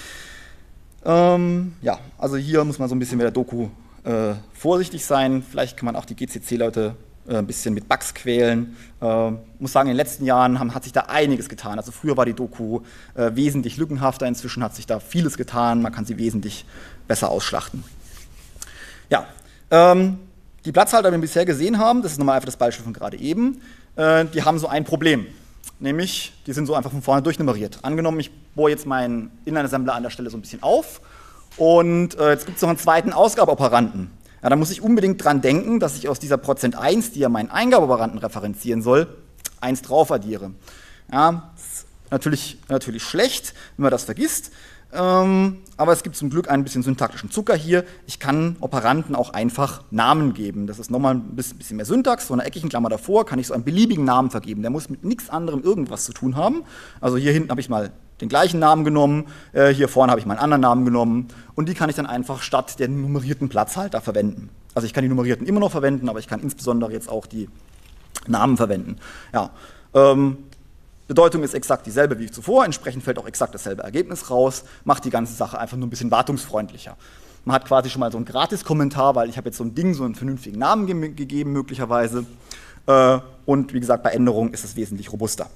Ähm, ja, also hier muss man so ein bisschen mit der Doku äh, vorsichtig sein. Vielleicht kann man auch die G C C-Leute äh, ein bisschen mit Bugs quälen. Äh, muss sagen, in den letzten Jahren haben, hat sich da einiges getan. Also früher war die Doku äh, wesentlich lückenhafter, inzwischen hat sich da vieles getan. Man kann sie wesentlich besser ausschlachten. Ja, ähm, die Platzhalter, die wir bisher gesehen haben, das ist nochmal einfach das Beispiel von gerade eben, die haben so ein Problem, nämlich die sind so einfach von vorne durchnummeriert. Angenommen, ich bohre jetzt meinen Inline-Assembler an der Stelle so ein bisschen auf und äh, jetzt gibt es noch einen zweiten Ausgabeoperanten. Ja, da muss ich unbedingt dran denken, dass ich aus dieser Prozent eins, die ja meinen Eingabeoperanten referenzieren soll, eins drauf addiere. Ja, ist natürlich, natürlich schlecht, wenn man das vergisst. Ähm, aber es gibt zum Glück ein bisschen syntaktischen Zucker hier. Ich kann Operanden auch einfach Namen geben. Das ist nochmal ein bisschen mehr Syntax. So eine eckigen Klammer davor kann ich so einen beliebigen Namen vergeben. Der muss mit nichts anderem irgendwas zu tun haben. Also hier hinten habe ich mal den gleichen Namen genommen, äh, hier vorne habe ich mal einen anderen Namen genommen und die kann ich dann einfach statt der nummerierten Platzhalter verwenden. Also ich kann die nummerierten immer noch verwenden, aber ich kann insbesondere jetzt auch die Namen verwenden. Ja, ähm, Bedeutung ist exakt dieselbe wie zuvor, entsprechend fällt auch exakt dasselbe Ergebnis raus, macht die ganze Sache einfach nur ein bisschen wartungsfreundlicher. Man hat quasi schon mal so einen Gratis-Kommentar, weil ich habe jetzt so ein Ding, so einen vernünftigen Namen ge gegeben möglicherweise. Äh, und wie gesagt, bei Änderungen ist es wesentlich robuster.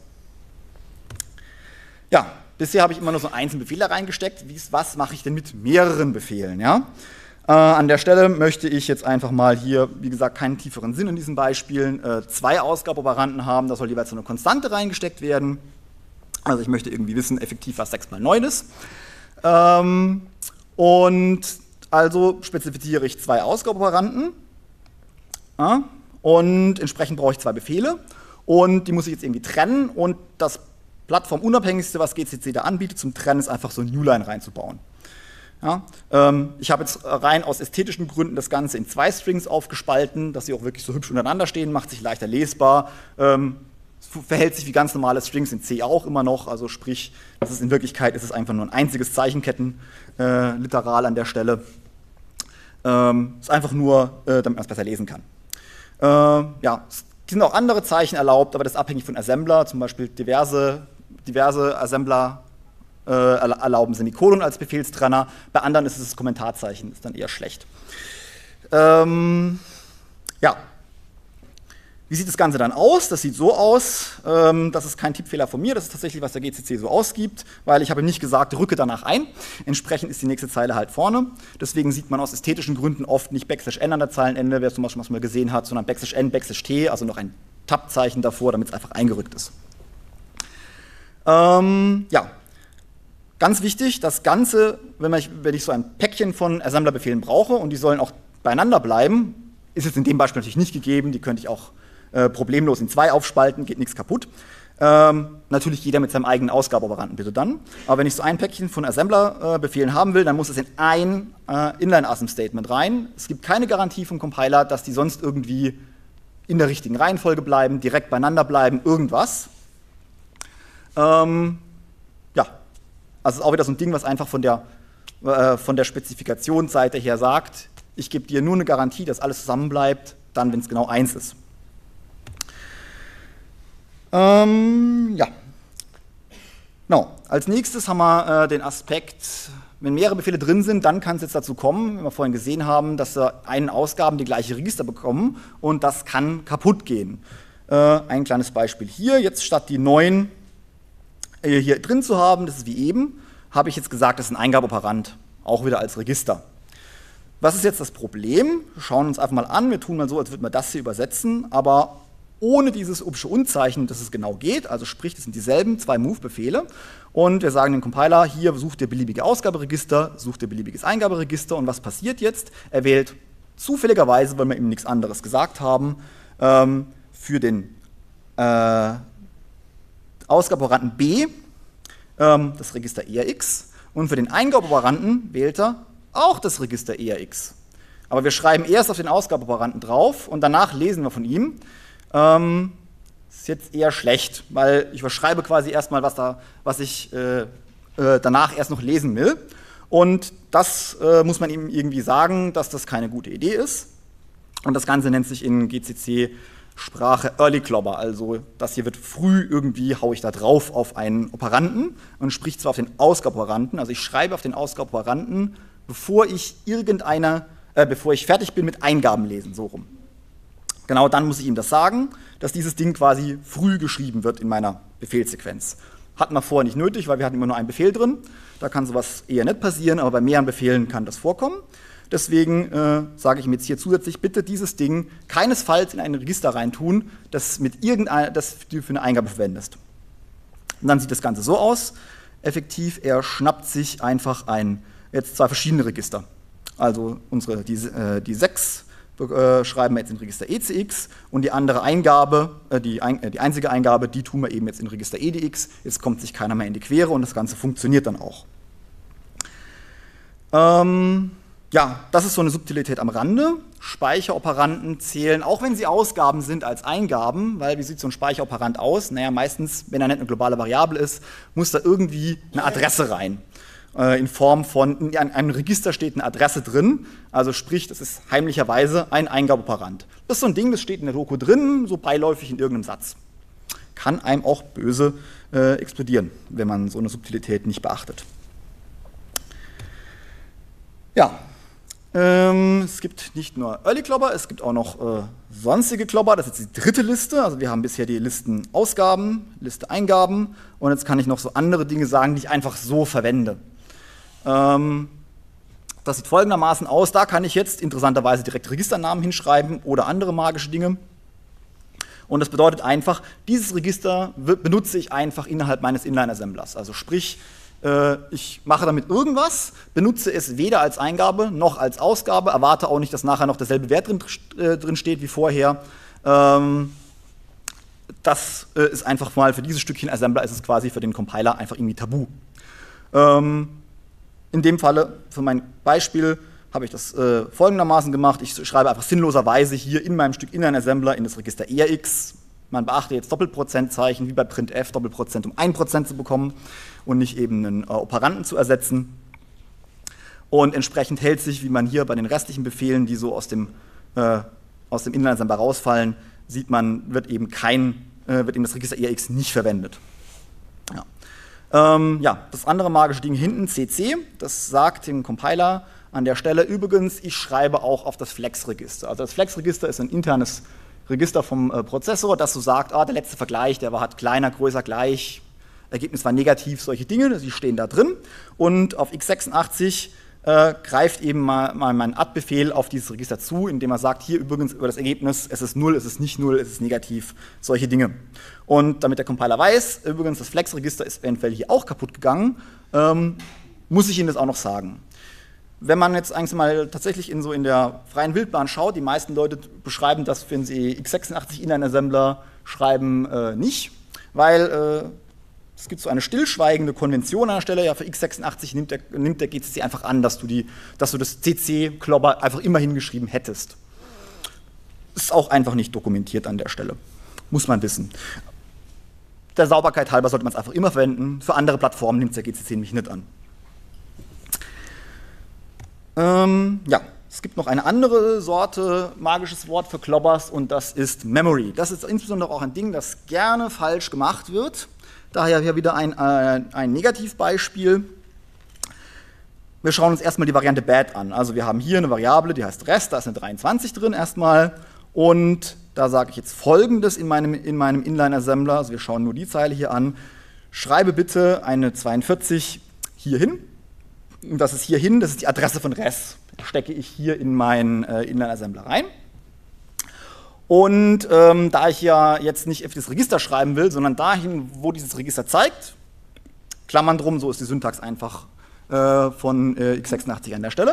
Ja, bisher habe ich immer nur so einzelne Befehle reingesteckt. Wie, was mache ich denn mit mehreren Befehlen? Ja? Äh, an der Stelle möchte ich jetzt einfach mal hier, wie gesagt, keinen tieferen Sinn in diesen Beispielen, äh, zwei Ausgabeoperanten haben. Da soll jeweils so eine Konstante reingesteckt werden. Also ich möchte irgendwie wissen, effektiv was sechs mal neun ist. Ähm, und also spezifiziere ich zwei Ausgabeoperanten. Ja? Und entsprechend brauche ich zwei Befehle. Und die muss ich jetzt irgendwie trennen. Und das plattformunabhängigste, was G C C da anbietet zum Trennen, ist einfach so ein Newline reinzubauen. Ja, ähm, ich habe jetzt rein aus ästhetischen Gründen das Ganze in zwei Strings aufgespalten, dass sie auch wirklich so hübsch untereinander stehen, macht sich leichter lesbar, ähm, verhält sich wie ganz normale Strings in C auch immer noch, also sprich, das ist in Wirklichkeit ist es einfach nur ein einziges Zeichenkettenliteral äh, an der Stelle. Ähm, ist einfach nur, äh, damit man es besser lesen kann. Äh, ja, es sind auch andere Zeichen erlaubt, aber das ist abhängig von Assembler, zum Beispiel diverse, diverse Assembler äh, erlauben Semikolon als Befehlstrenner, bei anderen ist es das Kommentarzeichen, ist dann eher schlecht. Ähm, ja. Wie sieht das Ganze dann aus? Das sieht so aus, ähm, das ist kein Tippfehler von mir, das ist tatsächlich, was der G C C so ausgibt, weil ich habe nicht gesagt, rücke danach ein. Entsprechend ist die nächste Zeile halt vorne. Deswegen sieht man aus ästhetischen Gründen oft nicht Backslash n an der Zeilenende, wer zum Beispiel was mal gesehen hat, sondern Backslash n, Backslash t, also noch ein Tab-Zeichen davor, damit es einfach eingerückt ist. Ähm, ja, ganz wichtig, das Ganze, wenn, man, wenn ich so ein Päckchen von Assemblerbefehlen brauche und die sollen auch beieinander bleiben, ist jetzt in dem Beispiel natürlich nicht gegeben, die könnte ich auch Äh, problemlos in zwei aufspalten, geht nichts kaputt. Ähm, natürlich jeder mit seinem eigenen Ausgabeoperanten bitte dann. Aber wenn ich so ein Päckchen von Assembler-Befehlen äh, haben will, dann muss es in ein äh, Inline-Asm-Statement rein. Es gibt keine Garantie vom Compiler, dass die sonst irgendwie in der richtigen Reihenfolge bleiben, direkt beieinander bleiben, irgendwas. Ähm, ja, also es ist auch wieder so ein Ding, was einfach von der, äh, von der Spezifikationsseite her sagt, ich gebe dir nur eine Garantie, dass alles zusammenbleibt, dann, wenn es genau eins ist. Ähm, ja. No. Als nächstes haben wir äh, den Aspekt, wenn mehrere Befehle drin sind, dann kann es jetzt dazu kommen, wie wir vorhin gesehen haben, dass wir einen Ausgaben die gleiche Register bekommen und das kann kaputt gehen. Äh, ein kleines Beispiel hier, jetzt statt die neun äh, hier drin zu haben, das ist wie eben, habe ich jetzt gesagt, das ist ein Eingabeoperand, auch wieder als Register. Was ist jetzt das Problem? Wir schauen uns einfach mal an, wir tun mal so, als würden wir das hier übersetzen, aber ohne dieses hübsche Unzeichen, dass es genau geht, also sprich, das sind dieselben zwei Move-Befehle und wir sagen dem Compiler, hier sucht der beliebige Ausgaberegister, sucht der beliebiges Eingaberegister und was passiert jetzt? Er wählt zufälligerweise, weil wir ihm nichts anderes gesagt haben, ähm, für den äh, Ausgabeoperanten B ähm, das Register E R X und für den Eingabeoperanten wählt er auch das Register E R X. Aber wir schreiben erst auf den Ausgabeoperanten drauf und danach lesen wir von ihm. Ähm, ist jetzt eher schlecht, weil ich überschreibe quasi erstmal, was, da, was ich äh, äh, danach erst noch lesen will. Und das äh, muss man ihm irgendwie sagen, dass das keine gute Idee ist. Und das Ganze nennt sich in G C C-Sprache Early Clobber. Also das hier wird früh irgendwie, haue ich da drauf auf einen Operanten und spricht zwar auf den Ausgabeoperanten, also ich schreibe auf den Ausgabeoperanten, bevor ich irgendeiner, äh, bevor ich fertig bin mit Eingaben lesen, so rum. Genau dann muss ich ihm das sagen, dass dieses Ding quasi früh geschrieben wird in meiner Befehlssequenz. Hatten wir vorher nicht nötig, weil wir hatten immer nur einen Befehl drin. Da kann sowas eher nicht passieren, aber bei mehreren Befehlen kann das vorkommen. Deswegen äh, sage ich ihm jetzt hier zusätzlich, bitte dieses Ding keinesfalls in ein Register reintun, das, mit irgendein, das du für eine Eingabe verwendest. Und dann sieht das Ganze so aus. Effektiv, er schnappt sich einfach ein, jetzt zwei verschiedene Register. Also unsere, die, äh, die sechs äh, schreiben wir jetzt in Register E C X und die andere Eingabe, äh, die, ein, äh, die einzige Eingabe, die tun wir eben jetzt in Register E D X. Jetzt kommt sich keiner mehr in die Quere und das Ganze funktioniert dann auch. Ähm, ja, das ist so eine Subtilität am Rande. Speicheroperanten zählen, auch wenn sie Ausgaben sind, als Eingaben, weil wie sieht so ein Speicheroperand aus? Naja, meistens, wenn er nicht eine globale Variable ist, muss da irgendwie eine Adresse rein. In Form von, in einem Register steht eine Adresse drin, also sprich, das ist heimlicherweise ein Eingabeoperand. Das ist so ein Ding, das steht in der Doku drin, so beiläufig in irgendeinem Satz. Kann einem auch böse äh, explodieren, wenn man so eine Subtilität nicht beachtet. Ja, ähm, es gibt nicht nur Early Klobber, es gibt auch noch äh, sonstige Klobber, das ist jetzt die dritte Liste, also wir haben bisher die Listen Ausgaben, Liste Eingaben und jetzt kann ich noch so andere Dinge sagen, die ich einfach so verwende. Das sieht folgendermaßen aus, da kann ich jetzt interessanterweise direkt Registernamen hinschreiben oder andere magische Dinge. Und das bedeutet einfach, dieses Register benutze ich einfach innerhalb meines Inline-Assemblers. Also sprich, ich mache damit irgendwas, benutze es weder als Eingabe noch als Ausgabe, erwarte auch nicht, dass nachher noch derselbe Wert drin, drin steht wie vorher. Das ist einfach mal für dieses Stückchen Assembler, ist es quasi für den Compiler einfach irgendwie tabu. In dem Falle, für mein Beispiel, habe ich das äh, folgendermaßen gemacht. Ich schreibe einfach sinnloserweise hier in meinem Stück Inline-Assembler in das Register E R X. Man beachte jetzt Doppelprozentzeichen, wie bei printf, Doppelprozent, um ein Prozent zu bekommen und nicht eben einen äh, Operanden zu ersetzen. Und entsprechend hält sich, wie man hier bei den restlichen Befehlen, die so aus dem, äh, aus dem Inline-Assembler rausfallen, sieht man, wird eben kein, äh, wird eben das Register E R X nicht verwendet. Ja. Ähm, ja, das andere magische Ding hinten, C C, das sagt dem Compiler an der Stelle, übrigens, ich schreibe auch auf das Flex-Register. Also das Flex-Register ist ein internes Register vom äh, Prozessor, das so sagt, ah, der letzte Vergleich, der war halt kleiner, größer, gleich, Ergebnis war negativ, solche Dinge, die stehen da drin. Und auf x sechsundachtzig äh, greift eben mal, mal mein add-Befehl auf dieses Register zu, indem er sagt, hier übrigens über das Ergebnis, es ist null, es ist nicht null, es ist negativ, solche Dinge. Und damit der Compiler weiß, übrigens das Flex-Register ist eventuell hier auch kaputt gegangen, ähm, muss ich Ihnen das auch noch sagen. Wenn man jetzt eigentlich mal tatsächlich in so in der freien Wildbahn schaut, die meisten Leute beschreiben das, wenn sie x sechsundachtzig Inline-Assembler schreiben, äh, nicht, weil äh, es gibt so eine stillschweigende Konvention an der Stelle, ja, für x sechsundachtzig nimmt der, nimmt der G C C einfach an, dass du, die, dass du das C C-Klobber einfach immer hingeschrieben hättest. Ist auch einfach nicht dokumentiert an der Stelle. Muss man wissen. Der Sauberkeit halber sollte man es einfach immer verwenden. Für andere Plattformen nimmt der G C C nämlich nicht an. Ähm, ja, es gibt noch eine andere Sorte magisches Wort für Klobbers und das ist Memory. Das ist insbesondere auch ein Ding, das gerne falsch gemacht wird. Daher hier wieder ein, äh, ein Negativbeispiel. Wir schauen uns erstmal die Variante bad an. Also wir haben hier eine Variable, die heißt rest, da ist eine dreiundzwanzig drin erstmal. Und da sage ich jetzt Folgendes in meinem, in meinem Inline-Assembler, also wir schauen nur die Zeile hier an, schreibe bitte eine zweiundvierzig hier hin. Das ist hier hin, das ist die Adresse von res. Stecke ich hier in meinen äh, Inline-Assembler rein. Und ähm, da ich ja jetzt nicht auf das Register schreiben will, sondern dahin, wo dieses Register zeigt, Klammern drum, so ist die Syntax einfach äh, von äh, x sechsundachtzig an der Stelle.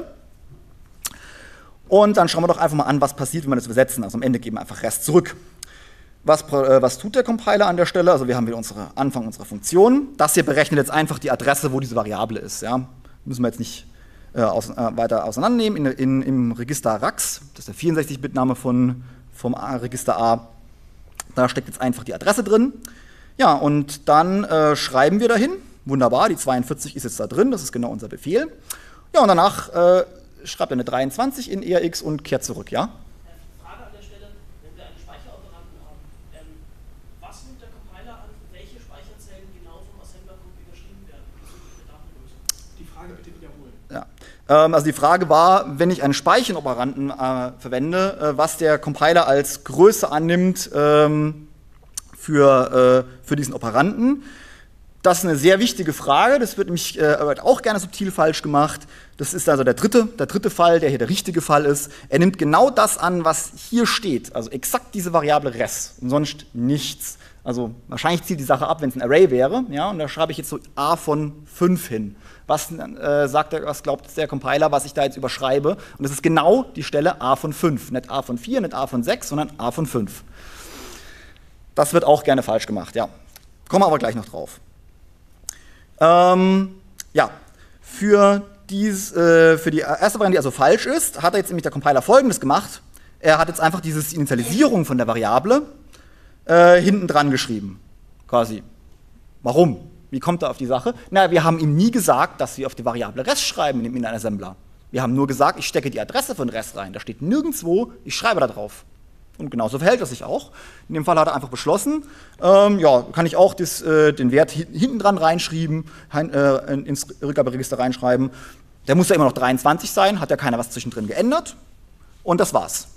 Und dann schauen wir doch einfach mal an, was passiert, wenn wir das übersetzen. Also am Ende geben wir einfach Rest zurück. Was, äh, was tut der Compiler an der Stelle? Also wir haben wieder unsere Anfang unserer Funktion. Das hier berechnet jetzt einfach die Adresse, wo diese Variable ist. Ja? Müssen wir jetzt nicht äh, aus, äh, weiter auseinandernehmen. In, in, Im Register rax, das ist der vierundsechzig Bit Name von, vom A, Register A, da steckt jetzt einfach die Adresse drin. Ja, und dann äh, schreiben wir dahin. Wunderbar, die zweiundvierzig ist jetzt da drin, das ist genau unser Befehl. Ja, und danach äh, schreibt er eine dreiundzwanzig in E R X und kehrt zurück, ja? Frage an der Stelle, wenn wir einen Speicheroperanten haben, ähm, was nimmt der Compiler an, welche Speicherzellen genau vom Assembler-Code überschrieben werden? Das ist eine Datengröße. Die Frage bitte wiederholen. Ja. Ähm, also die Frage war, wenn ich einen Speicheroperanten äh, verwende, äh, was der Compiler als Größe annimmt ähm, für, äh, für diesen Operanten. Das ist eine sehr wichtige Frage, das wird nämlich äh, auch gerne subtil falsch gemacht. Das ist also der dritte, der dritte Fall, der hier der richtige Fall ist. Er nimmt genau das an, was hier steht, also exakt diese Variable res und sonst nichts. Also wahrscheinlich zielt die Sache ab, wenn es ein Array wäre, ja, und da schreibe ich jetzt so a von fünf hin. Was äh, sagt der, was glaubt der Compiler, was ich da jetzt überschreibe? Und das ist genau die Stelle a von fünf, nicht a von vier, nicht a von sechs, sondern a von fünf. Das wird auch gerne falsch gemacht, ja. Kommen wir aber gleich noch drauf. Ähm, ja, für, dies, äh, für die erste Variante, die also falsch ist, hat er jetzt nämlich der Compiler Folgendes gemacht. Er hat jetzt einfach diese Initialisierung von der Variable äh, hinten dran geschrieben, quasi. Warum? Wie kommt er auf die Sache? Na, wir haben ihm nie gesagt, dass wir auf die Variable res schreiben in einem Assembler. Wir haben nur gesagt, ich stecke die Adresse von res rein. Da steht nirgendwo, ich schreibe da drauf. Und genauso verhält er sich auch. In dem Fall hat er einfach beschlossen, ähm, ja, kann ich auch das, äh, den Wert hinten dran reinschreiben, hein, äh, ins Rückgaberegister reinschreiben. Der muss ja immer noch dreiundzwanzig sein, hat ja keiner was zwischendrin geändert. Und das war's.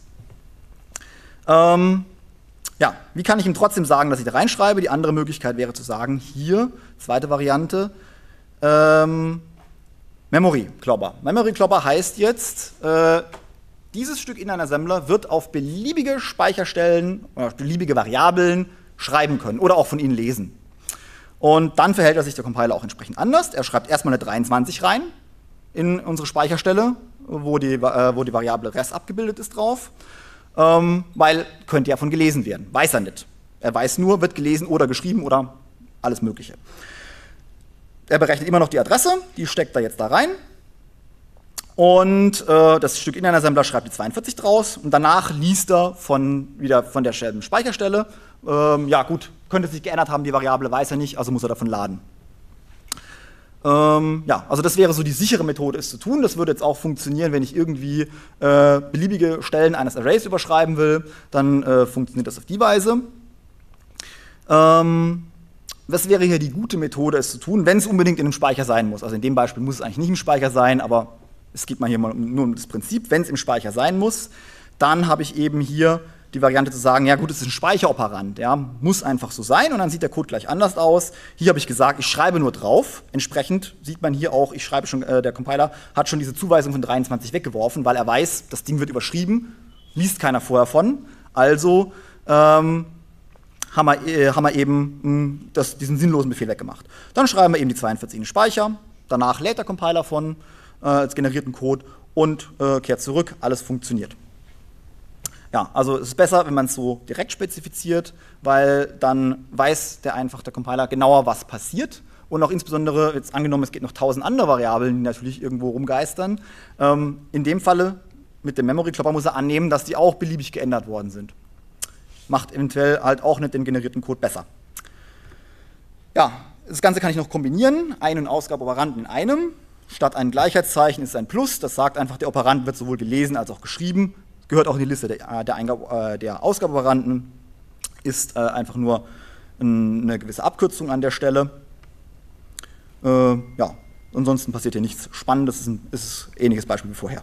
Ähm, ja, wie kann ich ihm trotzdem sagen, dass ich da reinschreibe? Die andere Möglichkeit wäre zu sagen, hier, zweite Variante, ähm, Memory Clobber. Memory Clobber heißt jetzt, äh, dieses Stück in einem Assembler wird auf beliebige Speicherstellen oder beliebige Variablen schreiben können oder auch von ihnen lesen. Und dann verhält er sich der Compiler auch entsprechend anders. Er schreibt erstmal eine dreiundzwanzig rein in unsere Speicherstelle, wo die, äh, wo die Variable res abgebildet ist drauf, ähm, weil könnte ja von gelesen werden. Weiß er nicht. Er weiß nur, wird gelesen oder geschrieben oder alles Mögliche. Er berechnet immer noch die Adresse, die steckt er jetzt da rein. Und äh, das Stück in einer Assembler schreibt die zweiundvierzig draus und danach liest er von, wieder von der Speicherstelle. Ähm, ja gut, könnte sich geändert haben, die Variable weiß er nicht, also muss er davon laden. Ähm, ja, also das wäre so die sichere Methode, es zu tun. Das würde jetzt auch funktionieren, wenn ich irgendwie äh, beliebige Stellen eines Arrays überschreiben will, dann äh, funktioniert das auf die Weise. Ähm, was wäre hier die gute Methode, es zu tun, wenn es unbedingt in einem Speicher sein muss? Also in dem Beispiel muss es eigentlich nicht im Speicher sein, aber es geht mal hier mal nur um das Prinzip, wenn es im Speicher sein muss, dann habe ich eben hier die Variante zu sagen, ja gut, es ist ein Speicheroperand, ja, muss einfach so sein und dann sieht der Code gleich anders aus. Hier habe ich gesagt, ich schreibe nur drauf, entsprechend sieht man hier auch, ich schreibe schon, äh, der Compiler hat schon diese Zuweisung von dreiundzwanzig weggeworfen, weil er weiß, das Ding wird überschrieben, liest keiner vorher von, also ähm, haben, wir, äh, haben wir eben mh, das, diesen sinnlosen Befehl weggemacht. Dann schreiben wir eben die zweiundvierzig in den Speicher, danach lädt der Compiler von äh, als generierten Code und äh, kehrt zurück, alles funktioniert. Ja, also es ist besser, wenn man es so direkt spezifiziert, weil dann weiß der einfach, der Compiler, genauer, was passiert. Und auch insbesondere, jetzt angenommen, es geht noch tausend andere Variablen, die natürlich irgendwo rumgeistern. Ähm, in dem Falle, mit dem Memory Clobber muss er annehmen, dass die auch beliebig geändert worden sind. Macht eventuell halt auch nicht den generierten Code besser. Ja, das Ganze kann ich noch kombinieren, Ein- und Ausgabeoperanden in einem. Statt ein Gleichheitszeichen ist ein Plus, das sagt einfach, der Operand wird sowohl gelesen als auch geschrieben. Gehört auch in die Liste der, der, Eingabe, der Ausgabeoperanden, ist äh, einfach nur eine gewisse Abkürzung an der Stelle. Äh, ja, ansonsten passiert hier nichts Spannendes, das ist ein, ist ein ähnliches Beispiel wie vorher.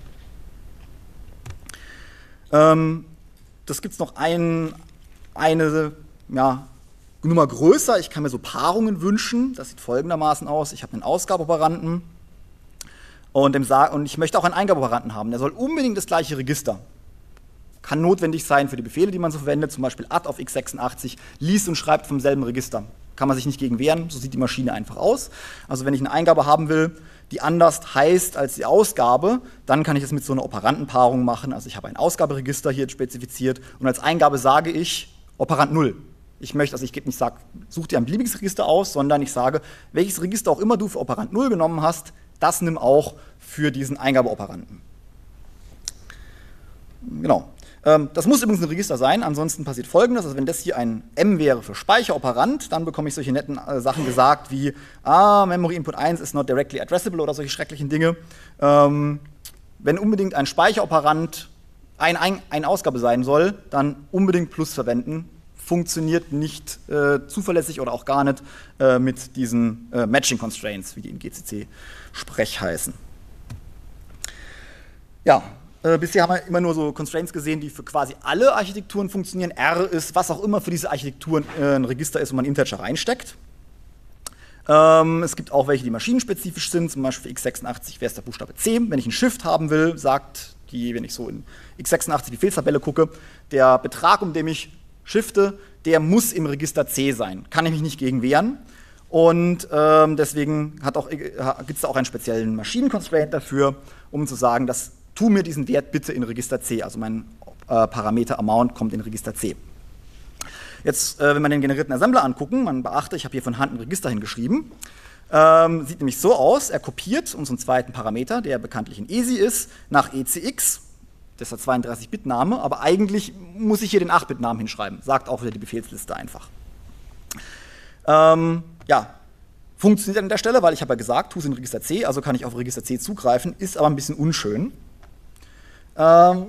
Ähm, das gibt es noch ein, eine ja, Nummer größer, ich kann mir so Paarungen wünschen, das sieht folgendermaßen aus, ich habe einen Ausgabeoperanten und, dem Sa- und ich möchte auch einen Eingabeoperanten haben, der soll unbedingt das gleiche Register. Kann notwendig sein für die Befehle, die man so verwendet, zum Beispiel add auf x sechsundachtzig, liest und schreibt vom selben Register. Kann man sich nicht gegen wehren, so sieht die Maschine einfach aus. Also wenn ich eine Eingabe haben will, die anders heißt als die Ausgabe, dann kann ich es mit so einer Operandenpaarung machen. Also ich habe ein Ausgaberegister hier spezifiziert und als Eingabe sage ich Operand null. Ich möchte, also ich gebe nicht, sag, such dir ein beliebiges Register aus, sondern ich sage, welches Register auch immer du für Operand null genommen hast, das nimm auch für diesen Eingabeoperanten. Genau. Das muss übrigens ein Register sein, ansonsten passiert Folgendes, also wenn das hier ein M wäre für Speicheroperand, dann bekomme ich solche netten äh, Sachen gesagt wie ah, Memory Input eins is not directly addressable oder solche schrecklichen Dinge. Ähm, wenn unbedingt ein Speicheroperand ein, ein, eine Ausgabe sein soll, dann unbedingt Plus verwenden. Funktioniert nicht äh, zuverlässig oder auch gar nicht äh, mit diesen äh, Matching Constraints, wie die im G C C-Sprech heißen. Ja. Bisher haben wir immer nur so Constraints gesehen, die für quasi alle Architekturen funktionieren. R ist, was auch immer für diese Architekturen ein Register ist, wo man Integer reinsteckt. Ähm, es gibt auch welche, die maschinenspezifisch sind, zum Beispiel für x sechsundachtzig wäre es der Buchstabe C. Wenn ich ein Shift haben will, sagt die, wenn ich so in x sechsundachtzig die Befehlstabelle gucke, der Betrag, um den ich shifte, der muss im Register C sein. Kann ich mich nicht gegen wehren. Und ähm, deswegen gibt es da auch einen speziellen Maschinen-Constraint dafür, um zu sagen, dass tu mir diesen Wert bitte in Register C. Also mein äh, Parameter Amount kommt in Register C. Jetzt, äh, wenn wir den generierten Assembler angucken, man beachte, ich habe hier von Hand ein Register hingeschrieben. Ähm, sieht nämlich so aus, er kopiert unseren zweiten Parameter, der bekanntlich in E S I ist, nach E C X. Das ist der zweiunddreißig Bit Name, aber eigentlich muss ich hier den acht Bit Namen hinschreiben. Sagt auch wieder die Befehlsliste einfach. Ähm, ja, funktioniert an der Stelle, weil ich habe ja gesagt, tu es in Register C, also kann ich auf Register C zugreifen, ist aber ein bisschen unschön. Ähm,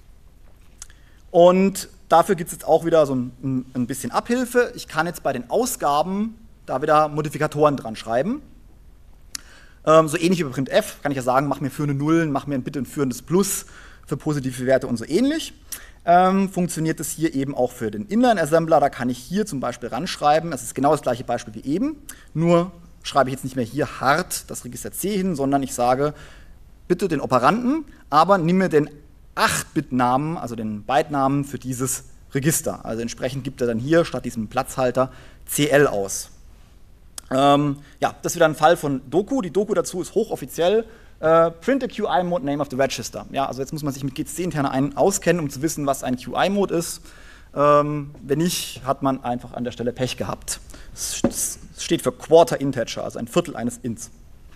und dafür gibt es jetzt auch wieder so ein, ein bisschen Abhilfe. Ich kann jetzt bei den Ausgaben da wieder Modifikatoren dran schreiben. Ähm, so ähnlich wie bei printf kann ich ja sagen, mach mir führende Nullen, mach mir bitte ein führendes Plus für positive Werte und so ähnlich. Ähm, funktioniert das hier eben auch für den Inline-Assembler. Da kann ich hier zum Beispiel ranschreiben, das ist genau das gleiche Beispiel wie eben, nur schreibe ich jetzt nicht mehr hier hart das Register C hin, sondern ich sage, bitte den Operanten, aber nimm mir den acht Bit Namen, also den Byte-Namen für dieses Register. Also entsprechend gibt er dann hier statt diesem Platzhalter C L aus. Ähm, ja, das ist wieder ein Fall von Doku. Die Doku dazu ist hochoffiziell. Uh, print a Q I-Mode name of the register. Ja, also jetzt muss man sich mit G C C-interne ein auskennen, um zu wissen, was ein Q I-Mode ist. Ähm, wenn nicht, hat man einfach an der Stelle Pech gehabt. Es steht für Quarter Integer, also ein Viertel eines Ints.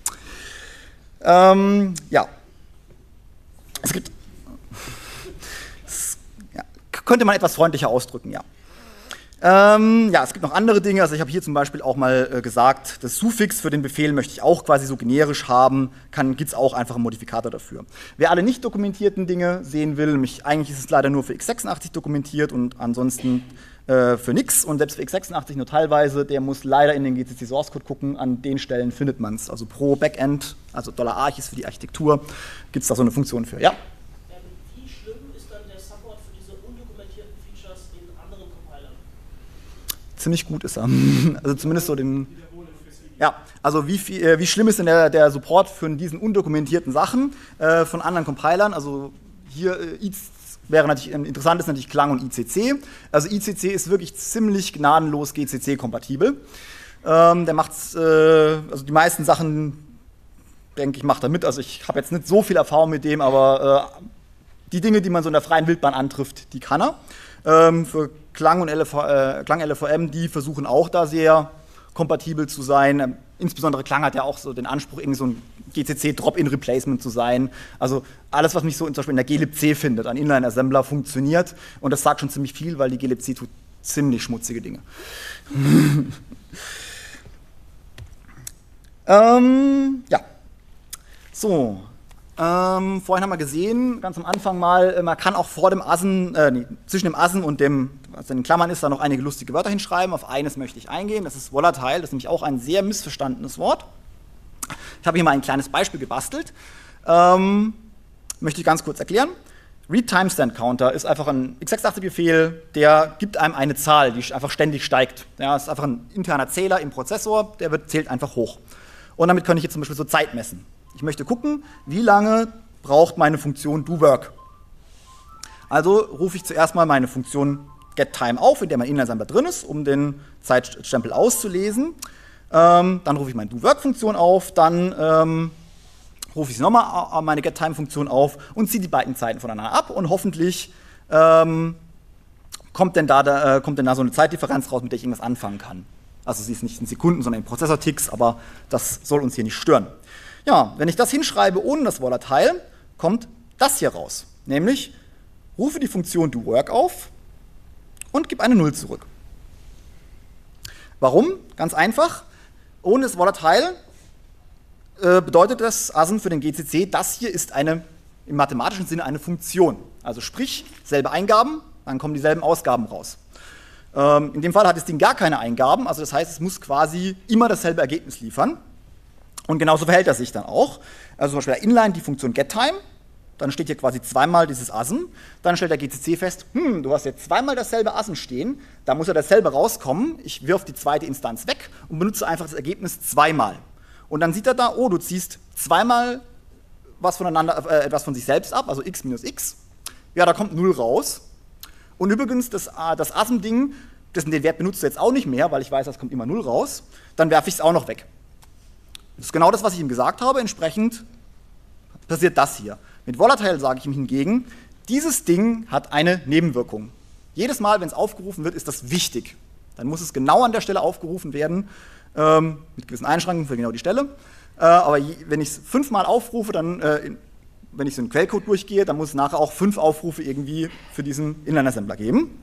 Ähm, ja. Es gibt. Es, ja, könnte man etwas freundlicher ausdrücken, ja. Ähm, ja, es gibt noch andere Dinge, also ich habe hier zum Beispiel auch mal äh, gesagt, das Suffix für den Befehl möchte ich auch quasi so generisch haben, gibt es auch einfach einen Modifikator dafür. Wer alle nicht dokumentierten Dinge sehen will, nämlich eigentlich ist es leider nur für x sechsundachtzig dokumentiert und ansonsten äh, für nichts und selbst für x sechsundachtzig nur teilweise, der muss leider in den G C C Source Code gucken, an den Stellen findet man es. Also pro Backend, also $archis für die Architektur, gibt es da so eine Funktion für, ja. Ziemlich gut ist er. Also zumindest so den. Ja, also wie, viel, äh, wie schlimm ist denn der, der Support für diesen undokumentierten Sachen äh, von anderen Compilern? Also hier äh, wäre natürlich interessant, ist natürlich Clang und I C C. Also I C C ist wirklich ziemlich gnadenlos G C C-kompatibel. Ähm, der macht, äh, also die meisten Sachen, denke ich, macht er mit. Also ich habe jetzt nicht so viel Erfahrung mit dem, aber äh, die Dinge, die man so in der freien Wildbahn antrifft, die kann er. Ähm, für Clang und L V, äh, Clang L V M, die versuchen auch da sehr kompatibel zu sein. Ähm, insbesondere Clang hat ja auch so den Anspruch, irgendwie so ein G C C-Drop-in-Replacement zu sein. Also alles, was mich so in, zum Beispiel in der glibc findet, an Inline-Assembler, funktioniert. Und das sagt schon ziemlich viel, weil die glibc tut ziemlich schmutzige Dinge. ähm, ja. So. Ähm, vorhin haben wir gesehen, ganz am Anfang mal, man kann auch vor dem Asen, äh, nee, zwischen dem Asen und dem, was in den Klammern ist, da noch einige lustige Wörter hinschreiben. Auf eines möchte ich eingehen, das ist volatile, das ist nämlich auch ein sehr missverstandenes Wort. Ich habe hier mal ein kleines Beispiel gebastelt. Ähm, möchte ich ganz kurz erklären. Read Timestamp Counter ist einfach ein x sechsundachtzig-Befehl, der gibt einem eine Zahl, die einfach ständig steigt. Ja, das ist einfach ein interner Zähler im Prozessor, der wird, zählt einfach hoch. Und damit kann ich jetzt zum Beispiel so Zeit messen. Ich möchte gucken, wie lange braucht meine Funktion doWork. Also rufe ich zuerst mal meine Funktion getTime auf, in der mein Inline-Assembler drin ist, um den Zeitstempel auszulesen. Ähm, dann rufe ich meine doWork-Funktion auf, dann ähm, rufe ich nochmal meine getTime-Funktion auf und ziehe die beiden Zeiten voneinander ab und hoffentlich ähm, kommt, denn da, da, äh, kommt denn da so eine Zeitdifferenz raus, mit der ich irgendwas anfangen kann. Also sie ist nicht in Sekunden, sondern in Prozessor-Ticks, aber das soll uns hier nicht stören. Ja, wenn ich das hinschreibe ohne das Volatile, kommt das hier raus. Nämlich, rufe die Funktion doWork auf und gebe eine Null zurück. Warum? Ganz einfach. Ohne das Volatile äh, bedeutet das Asen für den G C C, das hier ist eine, im mathematischen Sinne eine Funktion. Also sprich, selbe Eingaben, dann kommen dieselben Ausgaben raus. Ähm, in dem Fall hat das Ding gar keine Eingaben, also das heißt, es muss quasi immer dasselbe Ergebnis liefern. Und genauso verhält er sich dann auch. Also zum Beispiel der Inline, die Funktion getTime, dann steht hier quasi zweimal dieses Asen, dann stellt der G C C fest, hm, du hast jetzt zweimal dasselbe Asen stehen, da muss ja dasselbe rauskommen, ich wirf die zweite Instanz weg und benutze einfach das Ergebnis zweimal. Und dann sieht er da, oh, du ziehst zweimal was voneinander, äh, etwas von sich selbst ab, also x minus x, ja, da kommt null raus. Und übrigens, das, das Asen-Ding das, den Wert benutzt du jetzt auch nicht mehr, weil ich weiß, das kommt immer null raus, dann werfe ich es auch noch weg. Das ist genau das, was ich ihm gesagt habe, entsprechend passiert das hier. Mit Volatile sage ich ihm hingegen, dieses Ding hat eine Nebenwirkung. Jedes Mal, wenn es aufgerufen wird, ist das wichtig. Dann muss es genau an der Stelle aufgerufen werden, ähm, mit gewissen Einschränkungen für genau die Stelle. Äh, aber je, wenn ich es fünfmal aufrufe, dann, äh, in, wenn ich so einen Quellcode durchgehe, dann muss es nachher auch fünf Aufrufe irgendwie für diesen Inline-Assembler geben.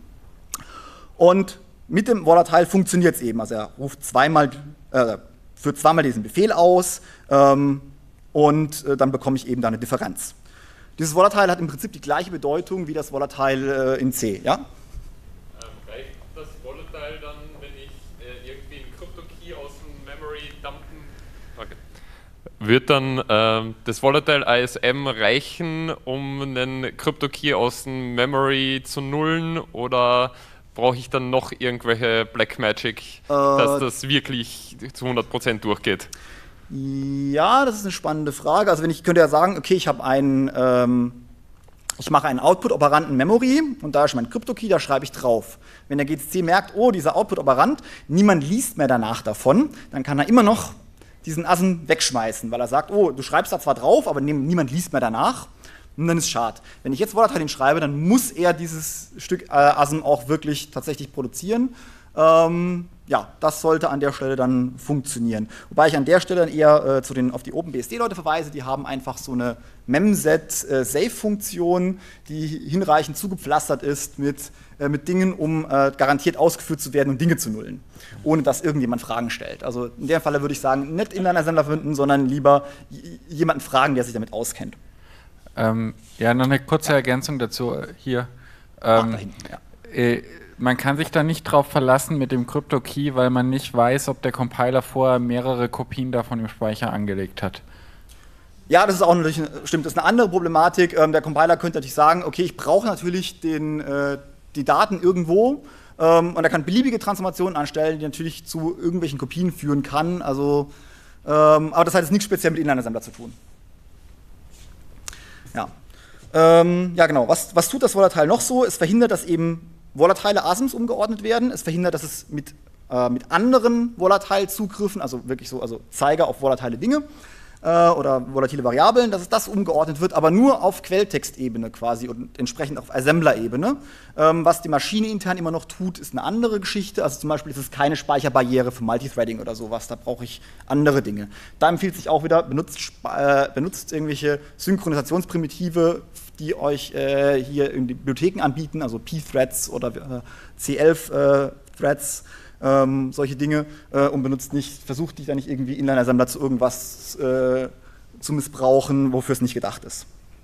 Und mit dem Volatile funktioniert es eben. Also er ruft zweimal, äh, führt zweimal diesen Befehl aus ähm, und äh, dann bekomme ich eben da eine Differenz. Dieses Volatile hat im Prinzip die gleiche Bedeutung wie das Volatile äh, in C, ja? Reicht das Volatile dann, wenn ich äh, irgendwie einen Crypto-Key aus dem Memory dumpen? Okay. Wird dann äh, das Volatile I S M reichen, um einen Crypto-Key aus dem Memory zu nullen, oder brauche ich dann noch irgendwelche Blackmagic, äh, dass das wirklich zu hundert Prozent durchgeht? Ja, das ist eine spannende Frage. Also wenn ich könnte ja sagen, okay, ich habe einen, ähm, ich mache einen Output-Operanten Memory und da ist mein Crypto-Key, da schreibe ich drauf. Wenn der G C C merkt, oh, dieser Output-Operant, niemand liest mehr danach davon, dann kann er immer noch diesen Assen wegschmeißen, weil er sagt, oh, du schreibst da zwar drauf, aber niemand liest mehr danach. Und dann ist schade. Wenn ich jetzt Volatile schreibe, dann muss er dieses Stück äh, Asm auch wirklich tatsächlich produzieren. Ähm, ja, das sollte an der Stelle dann funktionieren. Wobei ich an der Stelle dann eher äh, zu den, auf die OpenBSD-Leute verweise, die haben einfach so eine Memset-Save-Funktion, äh, die hinreichend zugepflastert ist mit, äh, mit Dingen, um äh, garantiert ausgeführt zu werden und Dinge zu nullen, ohne dass irgendjemand Fragen stellt. Also in dem Falle würde ich sagen, nicht Inline-Assembler verwenden, sondern lieber jemanden fragen, der sich damit auskennt. Ähm, ja, noch eine kurze Ergänzung dazu hier. Ähm, da hinten, ja. äh, man kann sich da nicht drauf verlassen mit dem Crypto-Key, weil man nicht weiß, ob der Compiler vorher mehrere Kopien davon im Speicher angelegt hat. Ja, das ist auch natürlich, stimmt, das ist eine andere Problematik. Ähm, der Compiler könnte natürlich sagen, okay, ich brauche natürlich den, äh, die Daten irgendwo ähm, und er kann beliebige Transformationen anstellen, die natürlich zu irgendwelchen Kopien führen kann. Also, ähm, aber das hat jetzt nichts speziell mit Inline-Assembler zu tun. Ja, ähm, ja genau. Was, was tut das Volatile noch so? Es verhindert, dass eben volatile Asms umgeordnet werden. Es verhindert, dass es mit, äh, mit anderen Volatile-Zugriffen, also wirklich so, also Zeiger auf volatile Dinge äh, oder volatile Variablen, dass es das umgeordnet wird, aber nur auf Quelltextebene quasi und entsprechend auf Assembler-Ebene. Ähm, was die Maschine intern immer noch tut, ist eine andere Geschichte. Also zum Beispiel ist es keine Speicherbarriere für Multithreading oder sowas. Da brauche ich andere Dinge. Da empfiehlt sich auch wieder, benutzt, äh, benutzt irgendwelche Synchronisationsprimitive, die euch äh, hier in die Bibliotheken anbieten, also P-Threads oder äh, C elf äh, Threads, ähm, solche Dinge, äh, und benutzt nicht, versucht dich da nicht irgendwie Inline-Assembler zu irgendwas äh, zu missbrauchen, wofür es nicht gedacht ist.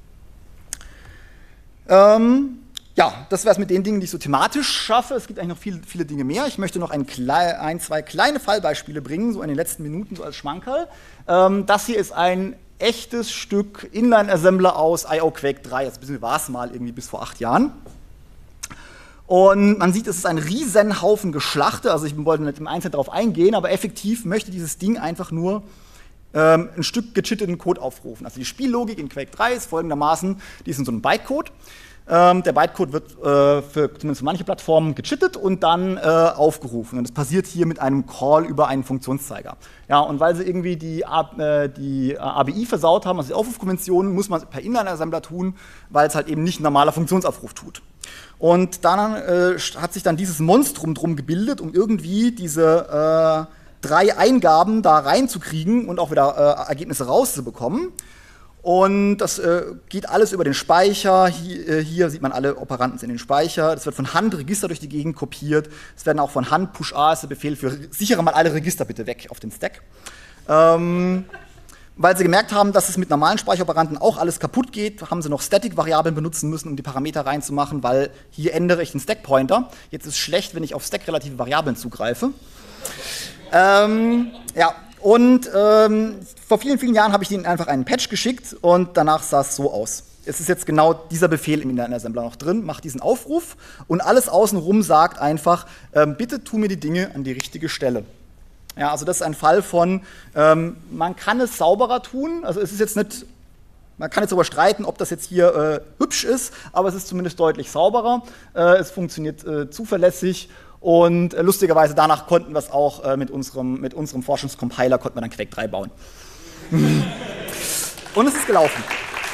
Ähm, ja, das wäre es mit den Dingen, die ich so thematisch schaffe. Es gibt eigentlich noch viel, viele Dinge mehr. Ich möchte noch ein, klei ein, zwei kleine Fallbeispiele bringen, so in den letzten Minuten, so als Schmankerl. Ähm, das hier ist ein echtes Stück Inline-Assembler aus I O Quake drei, also war es mal irgendwie bis vor acht Jahren. Und man sieht, es ist ein riesen Haufen Geschlachte, also ich wollte nicht im Einzelnen darauf eingehen, aber effektiv möchte dieses Ding einfach nur ähm, ein Stück gechitteten Code aufrufen. Also die Spiellogik in Quake drei ist folgendermaßen, die ist in so einem Bytecode. Ähm, der Bytecode wird äh, für zumindest für manche Plattformen gechittet und dann äh, aufgerufen. Und das passiert hier mit einem Call über einen Funktionszeiger. Ja, und weil sie irgendwie die, äh, die A B I versaut haben, also die Aufrufkonvention, muss man es per Inline-Assembler tun, weil es halt eben nicht ein normaler Funktionsaufruf tut. Und dann äh, hat sich dann dieses Monstrum drum gebildet, um irgendwie diese äh, drei Eingaben da reinzukriegen und auch wieder äh, Ergebnisse rauszubekommen. Und das äh, geht alles über den Speicher. Hier, äh, hier sieht man alle Operanten in den Speicher. Das wird von Hand Register durch die Gegend kopiert. Es werden auch von Hand Push-A ist der Befehl für sichere mal alle Register bitte weg auf den Stack. Ähm, weil sie gemerkt haben, dass es mit normalen Speicheroperanten auch alles kaputt geht, haben sie noch Static-Variablen benutzen müssen, um die Parameter reinzumachen, weil hier ändere ich den Stack-Pointer. Jetzt ist es schlecht, wenn ich auf Stack-relative Variablen zugreife. Ähm, ja. Und ähm, vor vielen, vielen Jahren habe ich ihnen einfach einen Patch geschickt und danach sah es so aus. Es ist jetzt genau dieser Befehl im Inline-Assembler noch drin, macht diesen Aufruf und alles außenrum sagt einfach, ähm, bitte tu mir die Dinge an die richtige Stelle. Ja, also das ist ein Fall von, ähm, man kann es sauberer tun, also es ist jetzt nicht, man kann jetzt darüber streiten, ob das jetzt hier äh, hübsch ist, aber es ist zumindest deutlich sauberer, äh, es funktioniert äh, zuverlässig. Und äh, lustigerweise danach konnten wir es auch äh, mit, unserem, mit unserem Forschungscompiler konnten wir dann Quake drei bauen. Und es ist gelaufen.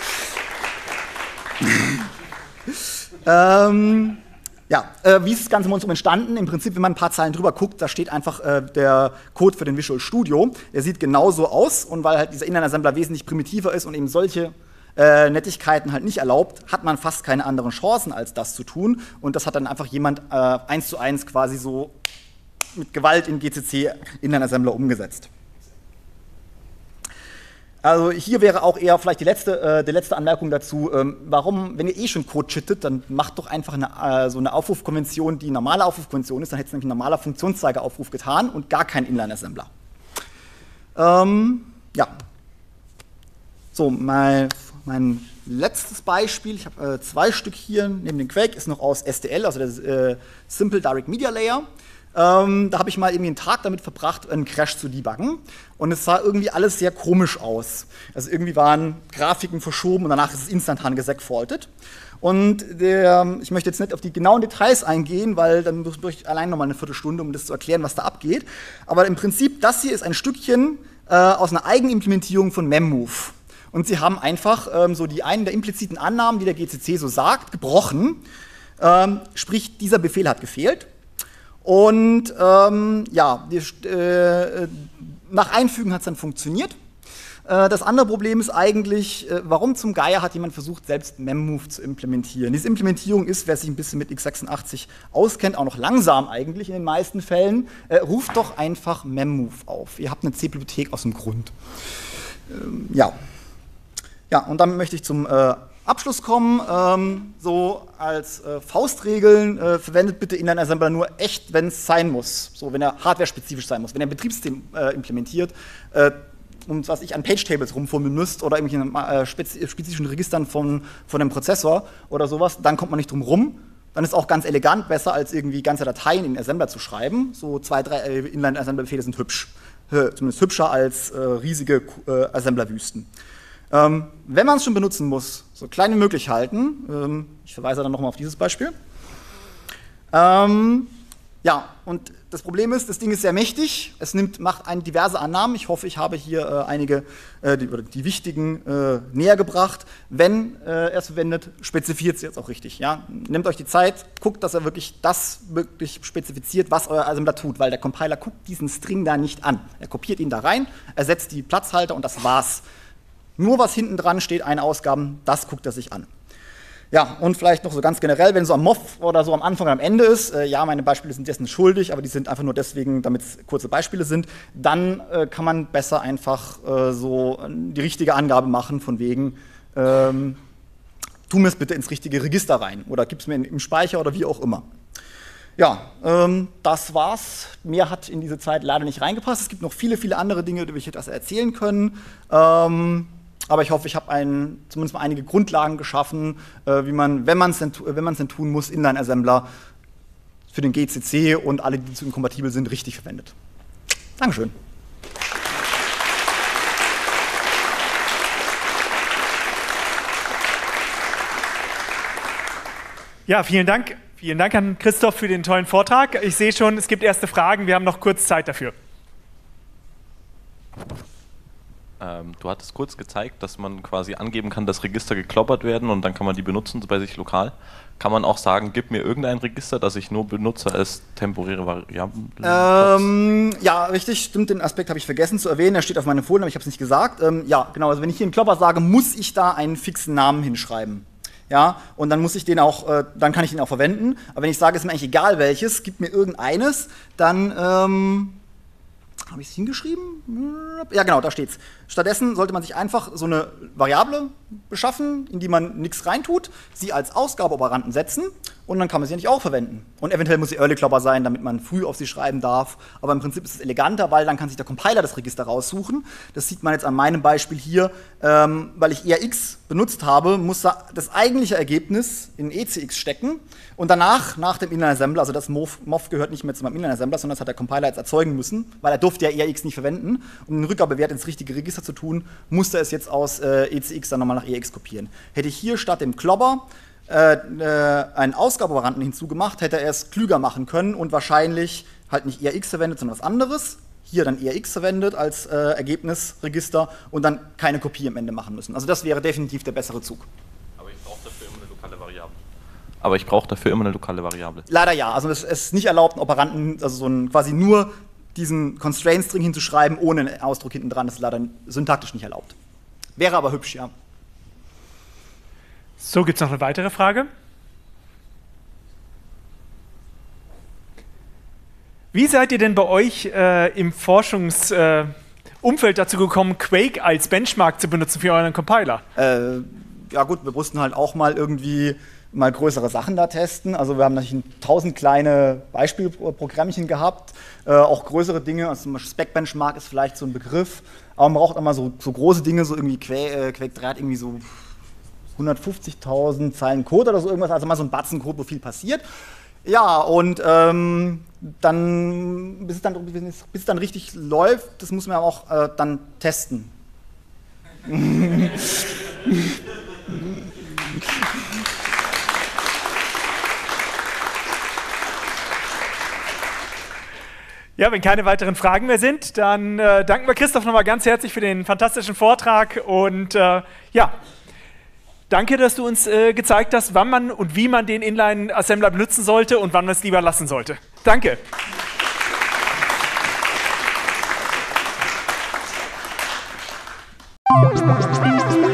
ähm, ja, äh, wie ist das ganze Monstrum entstanden? Im Prinzip, wenn man ein paar Zeilen drüber guckt, da steht einfach äh, der Code für den Visual Studio. Der sieht genauso aus und weil halt dieser Inline-Assembler wesentlich primitiver ist und eben solche Äh, Nettigkeiten halt nicht erlaubt, hat man fast keine anderen Chancen, als das zu tun. Und das hat dann einfach jemand äh, eins zu eins quasi so mit Gewalt in G C C Inline-Assembler umgesetzt. Also hier wäre auch eher vielleicht die letzte, äh, die letzte Anmerkung dazu, ähm, warum, wenn ihr eh schon Code chittet, dann macht doch einfach eine, äh, so eine Aufrufkonvention, die normale Aufrufkonvention ist, dann hätte es nämlich ein normaler Funktionszeiger-Aufruf getan und gar kein Inline-Assembler. Ähm, ja. So, mal mein letztes Beispiel, ich habe äh, zwei Stück hier neben dem Quake, ist noch aus S D L, also der äh, Simple Direct Media Layer. Ähm, da habe ich mal irgendwie einen Tag damit verbracht, einen Crash zu debuggen. Und es sah irgendwie alles sehr komisch aus. Also irgendwie waren Grafiken verschoben und danach ist es instantan gesegfaultet. Und der, ich möchte jetzt nicht auf die genauen Details eingehen, weil dann brauche ich allein noch mal eine Viertelstunde, um das zu erklären, was da abgeht. Aber im Prinzip, das hier ist ein Stückchen äh, aus einer Eigenimplementierung von Memmove. Und sie haben einfach ähm, so die einen der impliziten Annahmen, die der G C C so sagt, gebrochen. Ähm, sprich, dieser Befehl hat gefehlt. Und ähm, ja, die, äh, nach Einfügen hat es dann funktioniert. Äh, das andere Problem ist eigentlich, äh, warum zum Geier hat jemand versucht, selbst Memmove zu implementieren? Diese Implementierung ist, wer sich ein bisschen mit x sechsundachtzig auskennt, auch noch langsam eigentlich in den meisten Fällen. Äh, ruft doch einfach Memmove auf. Ihr habt eine C-Bibliothek aus dem Grund. Ähm, ja. Ja, und dann möchte ich zum äh, Abschluss kommen. Ähm, so als äh, Faustregeln, äh, verwendet bitte Inline-Assembler nur echt, wenn es sein muss. So, wenn er hardware-spezifisch sein muss. Wenn er ein Betriebssystem äh, implementiert äh, und was ich an Page-Tables rumfummeln müsst oder irgendwelchen äh, spezi spezifischen Registern von, von dem Prozessor oder sowas, dann kommt man nicht drum rum. Dann ist auch ganz elegant besser, als irgendwie ganze Dateien in Assembler zu schreiben. So zwei, drei äh, Inline-Assembler-Befehle sind hübsch. H zumindest hübscher als äh, riesige äh, Assembler-Wüsten. Ähm, wenn man es schon benutzen muss, so klein wie möglich halten. Ähm, ich verweise dann nochmal auf dieses Beispiel. Ähm, ja, und das Problem ist, das Ding ist sehr mächtig. Es nimmt, macht ein, diverse Annahmen. Ich hoffe, ich habe hier äh, einige, äh, die, oder die wichtigen, äh, näher gebracht. Wenn äh, er es verwendet, spezifiziert es jetzt auch richtig. Ja? Nehmt euch die Zeit, guckt, dass er wirklich das wirklich spezifiziert, was euer Assembler tut, weil der Compiler guckt diesen String da nicht an. Er kopiert ihn da rein, ersetzt die Platzhalter und das war's. Nur was hinten dran steht, eine Ausgaben, das guckt er sich an. Ja, und vielleicht noch so ganz generell, wenn so am M O F oder so am Anfang oder am Ende ist, äh, ja, meine Beispiele sind dessen schuldig, aber die sind einfach nur deswegen, damit es kurze Beispiele sind, dann äh, kann man besser einfach äh, so die richtige Angabe machen, von wegen, ähm, tu mir es bitte ins richtige Register rein oder gib es mir in, im Speicher oder wie auch immer. Ja, ähm, das war's. Mehr hat in diese Zeit leider nicht reingepasst. Es gibt noch viele, viele andere Dinge, die wir hier das erzählen können. Ähm, Aber ich hoffe, ich habe ein, zumindest mal einige Grundlagen geschaffen, äh, wie man, wenn man es denn, wenn man es denn tun muss, Inline-Assembler für den G C C und alle, die zu ihm kompatibel sind, richtig verwendet. Dankeschön. Ja, vielen Dank. Vielen Dank an Christoph für den tollen Vortrag. Ich sehe schon, es gibt erste Fragen. Wir haben noch kurz Zeit dafür. Ähm, du hattest kurz gezeigt, dass man quasi angeben kann, dass Register gekloppert werden und dann kann man die benutzen bei sich lokal. Kann man auch sagen, gib mir irgendein Register, das ich nur benutze als temporäre Variablen? Ähm, ja, richtig, stimmt, den Aspekt habe ich vergessen zu erwähnen. Er steht auf meiner Folie, aber ich habe es nicht gesagt. Ähm, ja, genau, also wenn ich hier einen Klopper sage, muss ich da einen fixen Namen hinschreiben. Ja, und dann muss ich den auch, äh, dann kann ich den auch verwenden. Aber wenn ich sage, es ist mir eigentlich egal welches, gib mir irgendeines, dann ähm, habe ich es hingeschrieben? Ja, genau, da steht's. Stattdessen sollte man sich einfach so eine Variable beschaffen, in die man nichts reintut, sie als Ausgabeoperanten setzen und dann kann man sie nicht auch verwenden. Und eventuell muss sie Early Klopper sein, damit man früh auf sie schreiben darf. Aber im Prinzip ist es eleganter, weil dann kann sich der Compiler das Register raussuchen. Das sieht man jetzt an meinem Beispiel hier. Ähm, weil ich E R X benutzt habe, muss da das eigentliche Ergebnis in E C X stecken und danach, nach dem Inline-Assembler, also das M O F, M O F gehört nicht mehr zu meinem Inline-Assembler, sondern das hat der Compiler jetzt erzeugen müssen, weil er durfte ja E R X nicht verwenden. Um den Rückgabewert ins richtige Register zu tun, musste er es jetzt aus äh, E C X dann nochmal nach E R X kopieren. Hätte ich hier statt dem Klopper äh, äh, einen Ausgabeoperanten hinzugemacht, hätte er es klüger machen können und wahrscheinlich halt nicht E R X verwendet, sondern was anderes. Hier dann E R X verwendet als äh, Ergebnisregister und dann keine Kopie am Ende machen müssen. Also das wäre definitiv der bessere Zug. Aber ich brauche dafür immer eine lokale Variable. Aber ich brauche dafür immer eine lokale Variable. Leider ja. Also es ist nicht erlaubt, einen Operanten, also so ein, quasi nur diesen Constraint-String hinzuschreiben, ohne einen Ausdruck hinten dran. Das ist leider syntaktisch nicht erlaubt. Wäre aber hübsch, ja. So, gibt es noch eine weitere Frage? Wie seid ihr denn bei euch äh, im Forschungsumfeld äh, dazu gekommen, Quake als Benchmark zu benutzen für euren Compiler? Äh, ja gut, wir mussten halt auch mal irgendwie mal größere Sachen da testen. Also wir haben natürlich tausend kleine Beispielprogrammchen gehabt, äh, auch größere Dinge, also zum Beispiel Spec-Benchmark ist vielleicht so ein Begriff, aber man braucht immer so, so große Dinge, so irgendwie Quake, äh, Quake drei hat irgendwie so hundertfünfzigtausend Zeilen Code oder so irgendwas, also mal so ein Batzen Code, wo viel passiert. Ja, und ähm, dann, bis es dann, bis es dann richtig läuft, das muss man auch äh, dann testen. Ja, wenn keine weiteren Fragen mehr sind, dann äh, danken wir Christoph nochmal ganz herzlich für den fantastischen Vortrag und äh, ja, danke, dass du uns äh, gezeigt hast, wann man und wie man den Inline-Assembler benutzen sollte und wann man es lieber lassen sollte. Danke. Thank you.